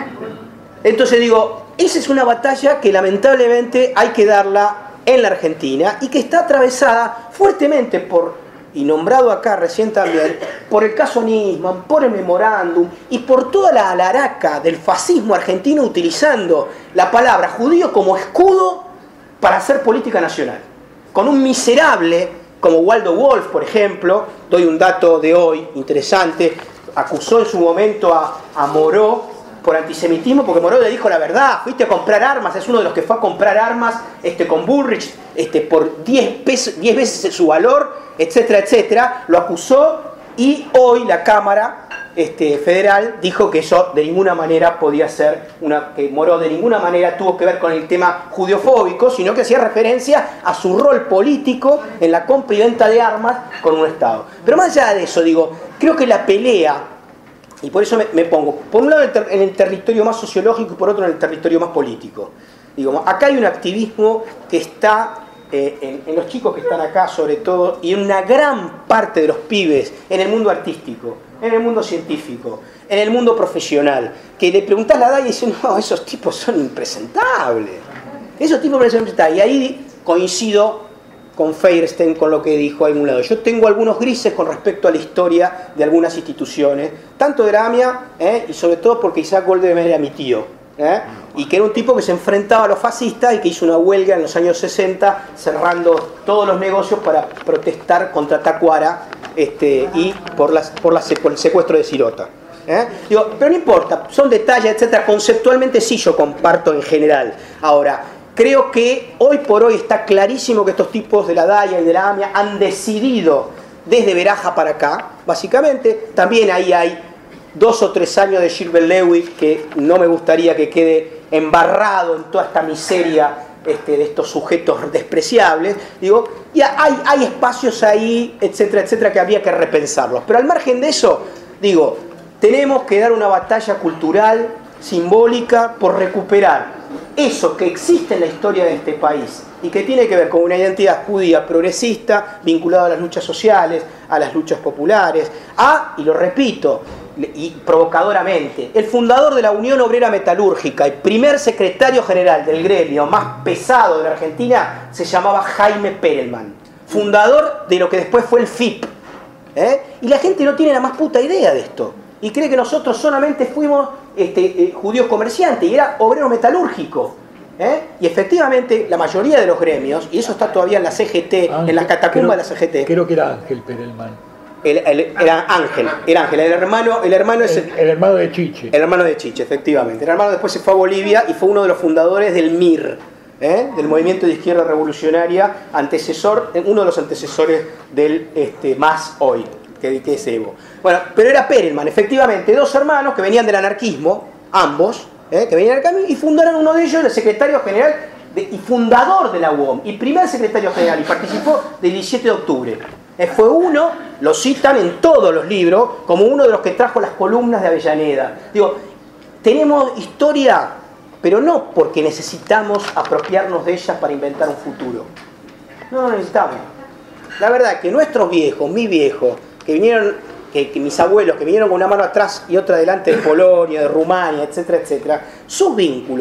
Entonces digo, esa es una batalla que lamentablemente hay que darla en la Argentina y que está atravesada fuertemente por, y nombrado acá recién también, por el caso Nisman, por el memorándum y por toda la alaraca del fascismo argentino utilizando la palabra judío como escudo para hacer política nacional. Con un miserable como Waldo Wolf, por ejemplo, doy un dato de hoy interesante, acusó en su momento a, a Moró por antisemitismo, porque Moró le dijo la verdad, fuiste a comprar armas, es uno de los que fue a comprar armas este, con Bullrich este, por diez veces su valor, etcétera, etcétera, lo acusó y hoy la Cámara este, Federal dijo que eso de ninguna manera podía ser, una, que Moró de ninguna manera tuvo que ver con el tema judiofóbico, sino que hacía referencia a su rol político en la compra y venta de armas con un Estado. Pero más allá de eso, digo, creo que la pelea, y por eso me, me pongo, por un lado en el, ter, en el territorio más sociológico y por otro en el territorio más político. Digo, acá hay un activismo que está eh, en, en los chicos que están acá sobre todo, y en una gran parte de los pibes, en el mundo artístico, en el mundo científico, en el mundo profesional, que le preguntás la edad y dicen, no, esos tipos son impresentables. Esos tipos son impresentables. Y ahí coincido con Feuerstein, con lo que dijo a algún lado. Yo tengo algunos grises con respecto a la historia de algunas instituciones, tanto de la AMIA, ¿eh? y sobre todo porque Isaac Goldemar era mi tío, ¿eh? y que era un tipo que se enfrentaba a los fascistas y que hizo una huelga en los años sesenta, cerrando todos los negocios para protestar contra Tacuara este, y por, las, por, las, por el secuestro de Sirota. ¿Eh? Digo, pero no importa, son detalles, etcétera. Conceptualmente sí yo comparto en general. Ahora, creo que hoy por hoy está clarísimo que estos tipos de la Daya y de la AMIA han decidido desde Veraja para acá, básicamente. También ahí hay dos o tres años de Gilbert Lewis que no me gustaría que quede embarrado en toda esta miseria este, de estos sujetos despreciables. Digo, y hay, hay espacios ahí, etcétera, etcétera, que habría que repensarlos. Pero al margen de eso, digo, tenemos que dar una batalla cultural, simbólica, por recuperar eso que existe en la historia de este país y que tiene que ver con una identidad judía progresista vinculada a las luchas sociales, a las luchas populares, a, y lo repito, y provocadoramente, el fundador de la Unión Obrera Metalúrgica, el primer secretario general del gremio más pesado de la Argentina, se llamaba Jaime Perelman, fundador de lo que después fue el F I P. ¿Eh? Y la gente no tiene la más puta idea de esto. Y cree que nosotros solamente fuimos este, eh, judíos comerciantes, y era obrero metalúrgico. ¿Eh? Y efectivamente la mayoría de los gremios, y eso está todavía en la C G T, Ángel, en las catacumbas de la C G T. Creo que era Ángel Perelman. El, el, era Ángel, era Ángel, el hermano, el hermano es el, el hermano de Chiche. El hermano de Chiche, efectivamente. El hermano después se fue a Bolivia y fue uno de los fundadores del M I R, ¿eh? del Movimiento de Izquierda Revolucionaria, antecesor, uno de los antecesores del este, M A S hoy, que, que es Evo. Bueno, pero era Perelman, efectivamente, dos hermanos que venían del anarquismo, ambos, ¿eh? que venían del camino, y fundaron uno de ellos, el secretario general de, y fundador de la U O M, y primer secretario general, y participó del diecisiete de octubre. Eh, fue uno, lo citan en todos los libros, como uno de los que trajo las columnas de Avellaneda. Digo, tenemos historia, pero no porque necesitamos apropiarnos de ella para inventar un futuro. No lo necesitamos. La verdad es que nuestros viejos, mis viejos, que vinieron, que, que mis abuelos, que vinieron con una mano atrás y otra delante de Polonia, de Rumania, etcétera, etcétera, sus vínculos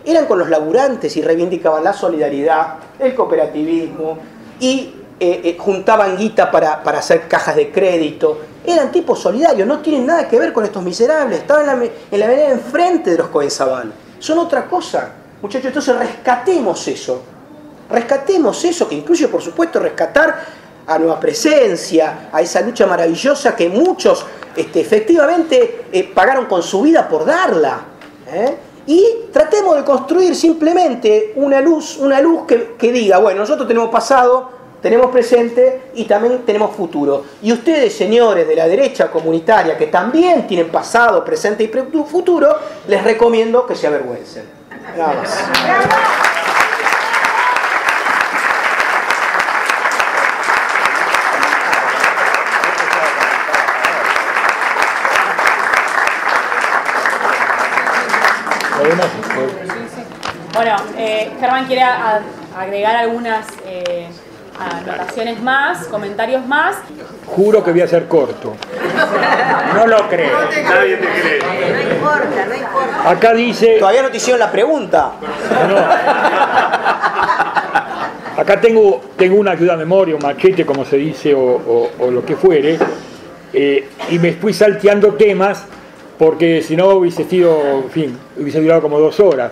eran con los laburantes y reivindicaban la solidaridad, el cooperativismo y eh, eh, juntaban guita para, para hacer cajas de crédito. Eran tipos solidarios, no tienen nada que ver con estos miserables, estaban en la, en la vereda enfrente de los Coenzabal. Son otra cosa, muchachos, entonces rescatemos eso. Rescatemos eso, que incluye, por supuesto, rescatar a Nueva Presencia, a esa lucha maravillosa que muchos este, efectivamente eh, pagaron con su vida por darla. ¿eh? Y tratemos de construir simplemente una luz, una luz que, que diga, bueno, nosotros tenemos pasado, tenemos presente y también tenemos futuro. Y ustedes, señores de la derecha comunitaria, que también tienen pasado, presente y futuro, les recomiendo que se avergüencen. Nada más. Bueno, eh, Germán quiere a, a agregar algunas eh, anotaciones más, comentarios más. Juro que voy a ser corto. No lo creo. Nadie te cree. No importa, no importa. Acá dice... Todavía no te hicieron la pregunta. No. Acá tengo, tengo una ayuda a memoria, un machete, como se dice, o, o, o lo que fuere, eh, y me fui salteando temas, porque si no hubiese sido, en fin, hubiese durado como dos horas.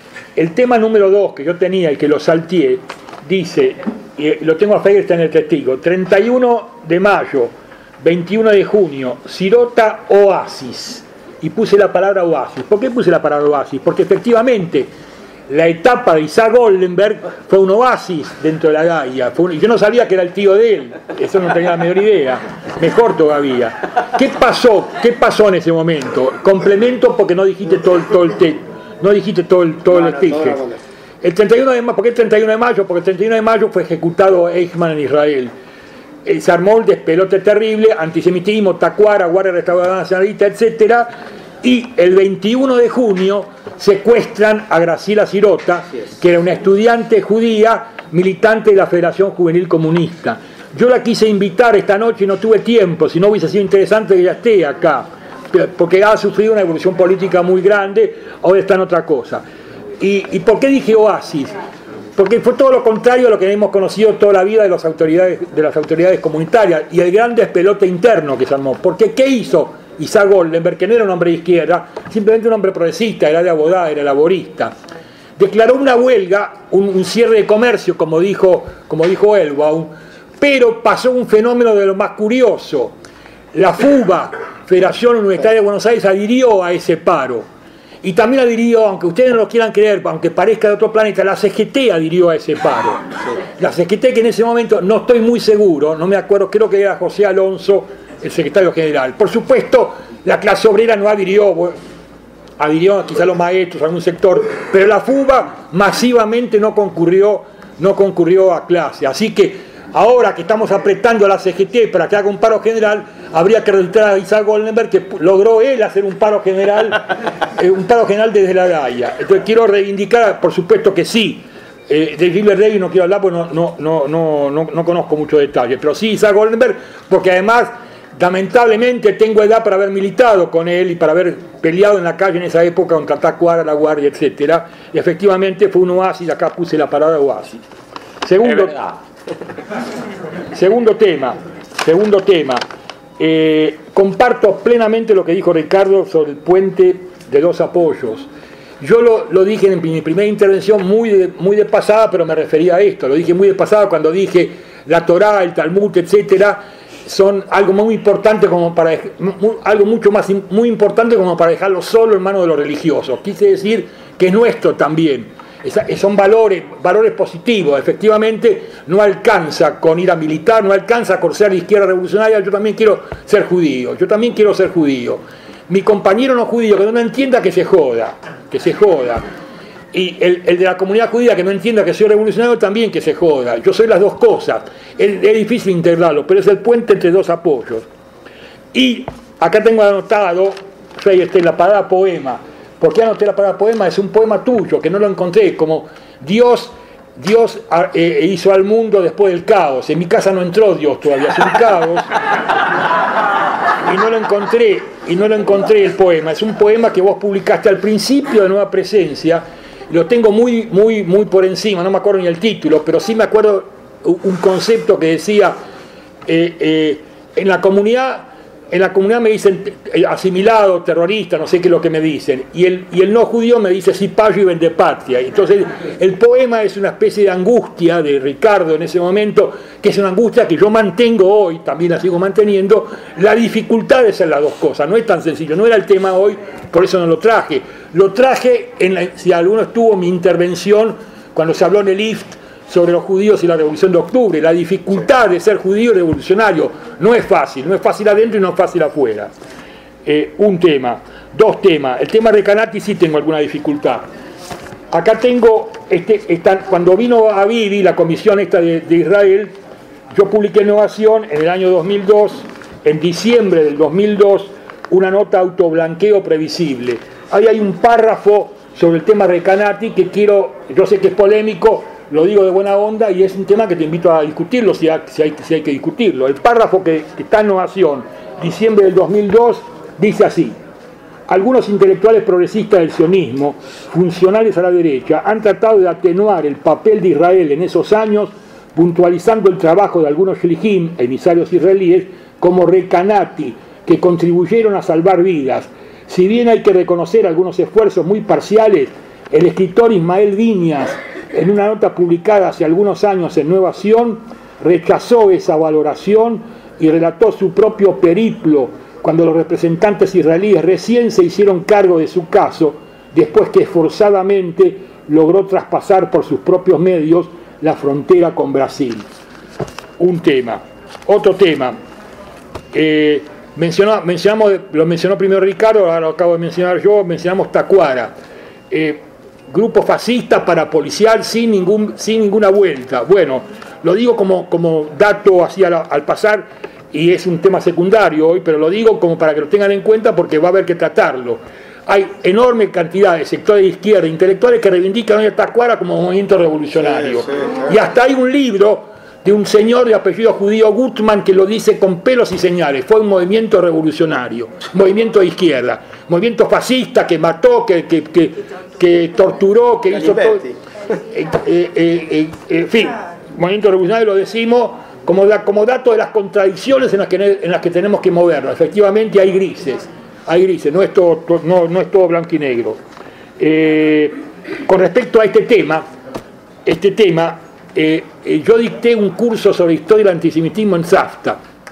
El tema número dos que yo tenía y que lo salteé, dice, y lo tengo a Feiger, está en el testigo, treinta y uno de mayo, veintiuno de junio, Sirota Oasis. Y puse la palabra oasis. ¿Por qué puse la palabra oasis? Porque efectivamente la etapa de Isaac Goldenberg fue un oasis dentro de la Gaia. Fue un... Yo no sabía que era el tío de él, eso no tenía la menor idea. Mejor todavía. ¿Qué pasó? ¿Qué pasó en ese momento? Complemento porque no dijiste todo el, todo el te... no dijiste todo el, todo no, el no, speech. no, no, no. El treinta y uno de mayo, ¿por qué el treinta y uno de mayo? Porque el treinta y uno de mayo fue ejecutado Eichmann en Israel. Eh, se armó el despelote terrible, antisemitismo, tacuara, guardia restauradora nacionalista, etcétera. Y el veintiuno de junio secuestran a Graciela Sirota, que era una estudiante judía militante de la Federación Juvenil Comunista. Yo la quise invitar esta noche y no tuve tiempo, si no hubiese sido interesante que ella esté acá, porque ha sufrido una evolución política muy grande, ahora está en otra cosa. ¿Y, y por qué dije oasis? Porque fue todo lo contrario a lo que hemos conocido toda la vida de las autoridades, de las autoridades comunitarias y el gran despelote interno que se armó. Porque ¿qué hizo Isaac Goldenberg, que no era un hombre de izquierda, simplemente un hombre progresista, era de abogada, era laborista? Declaró una huelga, un, un cierre de comercio, como dijo, como dijo Elbaum, pero pasó un fenómeno de lo más curioso. La FUBA, Federación Universitaria de Buenos Aires, adhirió a ese paro. Y también adhirió, aunque ustedes no lo quieran creer, aunque parezca de otro planeta, la C G T adhirió a ese paro. La C G T, que en ese momento, no estoy muy seguro, no me acuerdo, creo que era José Alonso, el secretario general. Por supuesto, la clase obrera no adhirió, bueno, adhirió quizá los maestros, algún sector, pero la FUBA masivamente no concurrió, no concurrió a clase. Así que ahora que estamos apretando a la C G T para que haga un paro general, habría que registrar a Isaac Goldenberg, que logró él hacer un paro general, eh, un paro general desde la Gaia. Entonces quiero reivindicar, por supuesto que sí, eh, de Gilbert Davis no quiero hablar porque no, no, no, no, no, no conozco muchos detalles, pero sí Isaac Goldenberg, porque además lamentablemente tengo edad para haber militado con él y para haber peleado en la calle en esa época contra Tacuara, La Guardia, etcétera. Y efectivamente fue un oasis, acá puse la palabra oasis. Segundo, segundo tema, segundo tema. Eh, comparto plenamente lo que dijo Ricardo sobre el puente de los apoyos. Yo lo, lo dije en mi primera intervención muy de, muy de pasada, pero me refería a esto. Lo dije muy de pasada cuando dije la Torá, el Talmud, etcétera, son algo muy importante como para algo mucho más muy importante como para dejarlo solo en manos de los religiosos. Quise decir que es nuestro también. Son valores, valores positivos. Efectivamente no alcanza con ir a militar, no alcanza con ser de izquierda revolucionaria. Yo también quiero ser judío, yo también quiero ser judío. Mi compañero no judío que no entienda, que se joda, que se joda. Y el, el de la comunidad judía que no entienda que soy revolucionario, también que se joda. Yo soy las dos cosas. Es, es difícil integrarlo, pero es el puente entre dos apoyos. Y acá tengo anotado, este, la palabra poema. ¿Por qué anoté la palabra poema? Es un poema tuyo, que no lo encontré, como Dios, Dios eh, hizo al mundo después del caos. En mi casa no entró Dios todavía, es un caos. Y no lo encontré, y no lo encontré el poema. Es un poema que vos publicaste al principio de Nueva Presencia, lo tengo muy, muy, muy por encima, no me acuerdo ni el título, pero sí me acuerdo un concepto que decía, eh, eh, en la comunidad, en la comunidad me dicen eh, asimilado, terrorista, no sé qué es lo que me dicen, y el, y el no judío me dice si payo y vende patria. Entonces el poema es una especie de angustia de Ricardo en ese momento, que es una angustia que yo mantengo hoy, también la sigo manteniendo, la dificultad de hacer las dos cosas, no es tan sencillo, no era el tema hoy, por eso no lo traje. Lo traje, en la, si alguno estuvo en mi intervención, cuando se habló en el I F T sobre los judíos y la Revolución de Octubre, la dificultad de ser judío revolucionario no es fácil, no es fácil adentro y no es fácil afuera. Eh, un tema, dos temas. El tema de Recanati sí tengo alguna dificultad. Acá tengo, este, esta, cuando vino a Bibi, la comisión esta de, de Israel, yo publiqué en Innovación en el año dos mil dos, en diciembre del dos mil dos, una nota autoblanqueo previsible. Ahí hay un párrafo sobre el tema Recanati que quiero, yo sé que es polémico, lo digo de buena onda y es un tema que te invito a discutirlo si hay, si hay, si hay que discutirlo. El párrafo que, que está en Innovación, diciembre del dos mil dos, dice así: algunos intelectuales progresistas del sionismo, funcionales a la derecha, han tratado de atenuar el papel de Israel en esos años, puntualizando el trabajo de algunos shlichim, emisarios israelíes, como Recanati, que contribuyeron a salvar vidas. Si bien hay que reconocer algunos esfuerzos muy parciales, el escritor Ismael Viñas, en una nota publicada hace algunos años en Nueva Sion, rechazó esa valoración y relató su propio periplo cuando los representantes israelíes recién se hicieron cargo de su caso, después que esforzadamente logró traspasar por sus propios medios la frontera con Brasil. Un tema. Otro tema. Eh, mencionó, mencionamos, lo mencionó primero Ricardo, ahora lo acabo de mencionar yo, mencionamos Tacuara. Eh, grupo fascista parapolicial sin, ningún, sin ninguna vuelta. Bueno, lo digo como, como dato así al, al pasar, y es un tema secundario hoy, pero lo digo como para que lo tengan en cuenta porque va a haber que tratarlo. Hay enorme cantidad de sectores de izquierda, intelectuales que reivindican hoy a Tacuara como movimiento revolucionario. Sí, sí, sí. Y hasta hay un libro de un señor de apellido judío, Gutman, que lo dice con pelos y señales. Fue un movimiento revolucionario, movimiento de izquierda, movimiento fascista que mató, que, que, que, que torturó, que hizo todo. Eh, eh, eh, eh, en fin, movimiento revolucionario lo decimos como, da, como dato de las contradicciones en las, que, en las que tenemos que movernos. Efectivamente hay grises, hay grises, no es todo, no, no es todo blanco y negro. Eh, con respecto a este tema, este tema, Eh, eh, yo dicté un curso sobre historia del antisemitismo en SAFTA,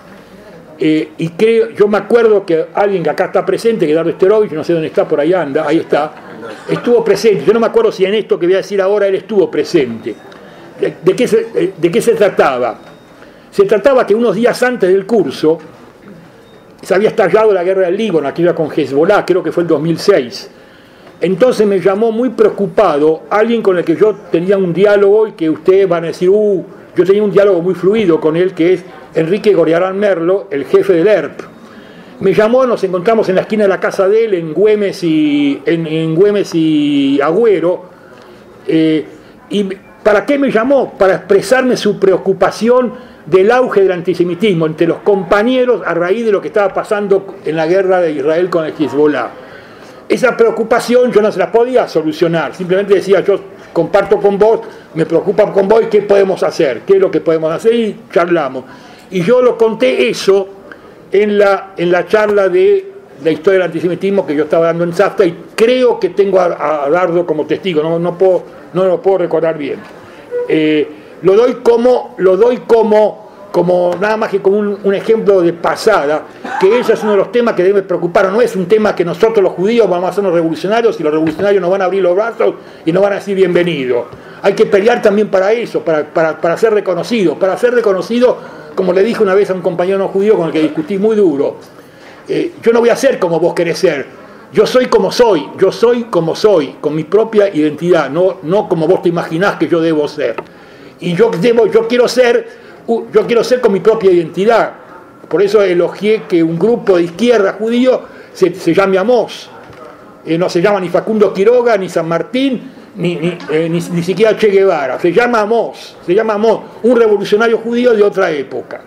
eh, y creo, yo me acuerdo que alguien que acá está presente, que Eduardo Esterovich, no sé dónde está, por ahí anda, ahí está, estuvo presente. Yo no me acuerdo si en esto que voy a decir ahora él estuvo presente. ¿De, de, qué, se, de qué se trataba? Se trataba que unos días antes del curso se había estallado la guerra del Líbano, aquella con Hezbollah, creo que fue el dos mil seis. Entonces me llamó muy preocupado alguien con el que yo tenía un diálogo y que ustedes van a decir, uh, yo tenía un diálogo muy fluido con él, que es Enrique Goriarán Merlo, el jefe del E R P. Me llamó, nos encontramos en la esquina de la casa de él, en Güemes y, en, en Güemes y Agüero. Eh, ¿Y para qué me llamó? Para expresarme su preocupación del auge del antisemitismo entre los compañeros a raíz de lo que estaba pasando en la guerra de Israel con el Hezbollah. Esa preocupación yo no se la podía solucionar, simplemente decía, yo comparto con vos, me preocupa con vos, ¿qué podemos hacer? ¿Qué es lo que podemos hacer? Y charlamos. Y yo lo conté eso en la, en la charla de la historia del antisemitismo que yo estaba dando en SAFTA, y creo que tengo a, a Dardo como testigo, no, no, puedo, no lo puedo recordar bien. Eh, lo doy como, lo doy como como nada más que como un, un ejemplo de pasada, que ese es uno de los temas que debe preocupar. No es un tema que nosotros los judíos vamos a hacer los revolucionarios y los revolucionarios nos van a abrir los brazos y nos van a decir bienvenido. Hay que pelear también para eso, para, para, para ser reconocido. Para ser reconocido, como le dije una vez a un compañero no judío con el que discutí muy duro, eh, yo no voy a ser como vos querés ser, yo soy como soy, yo soy como soy, con mi propia identidad, no, no como vos te imaginás que yo debo ser. Y yo, debo, yo quiero ser... Yo quiero ser con mi propia identidad. Por eso elogié que un grupo de izquierda judío se, se llame Amos. Eh, no se llama ni Facundo Quiroga, ni San Martín, ni, ni, eh, ni, ni siquiera Che Guevara. Se llama Amos. Se llama Amos, un revolucionario judío de otra época.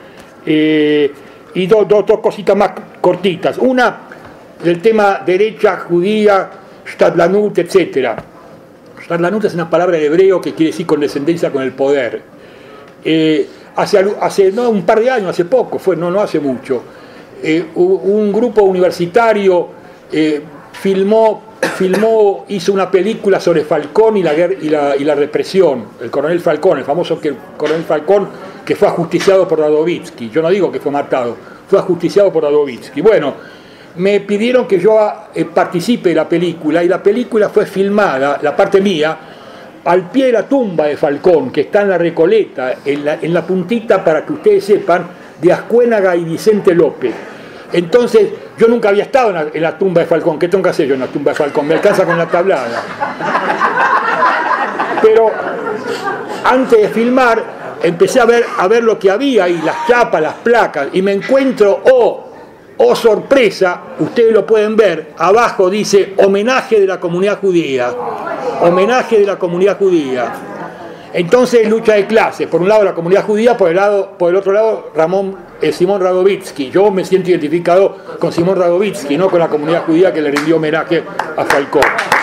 Eh, y dos do, do cositas más cortitas. Una, del tema derecha, judía, Stadtlanut, etcétera. Shadlanut es una palabra en hebreo que quiere decir condescendencia con el poder. Eh, hace hace no, un par de años, hace poco, fue, no, no hace mucho, eh, un grupo universitario eh, filmó, filmó, hizo una película sobre Falcón y la, guerra, y, la, y la represión, el coronel Falcón, el famoso que, coronel Falcón que fue ajusticiado por Radovítsky. Yo no digo que fue matado, fue ajusticiado por Radovítsky. Bueno, me pidieron que yo eh, participe de la película, y la película fue filmada, la parte mía, al pie de la tumba de Falcón, que está en la Recoleta, en la, en la puntita, para que ustedes sepan, de Ascuénaga y Vicente López. Entonces, yo nunca había estado en la, en la tumba de Falcón. ¿Qué tengo que hacer yo en la tumba de Falcón? Me alcanza con la tablada. Pero antes de filmar, empecé a ver, a ver lo que había ahí, las chapas, las placas, y me encuentro, oh, oh sorpresa, ustedes lo pueden ver, abajo dice homenaje de la comunidad judía, homenaje de la comunidad judía. Entonces, lucha de clases, por un lado la comunidad judía, por el, lado, por el otro lado Ramón, eh, Simón Radovítsky. Yo me siento identificado con Simón Radovítsky, no con la comunidad judía que le rindió homenaje a Falcón.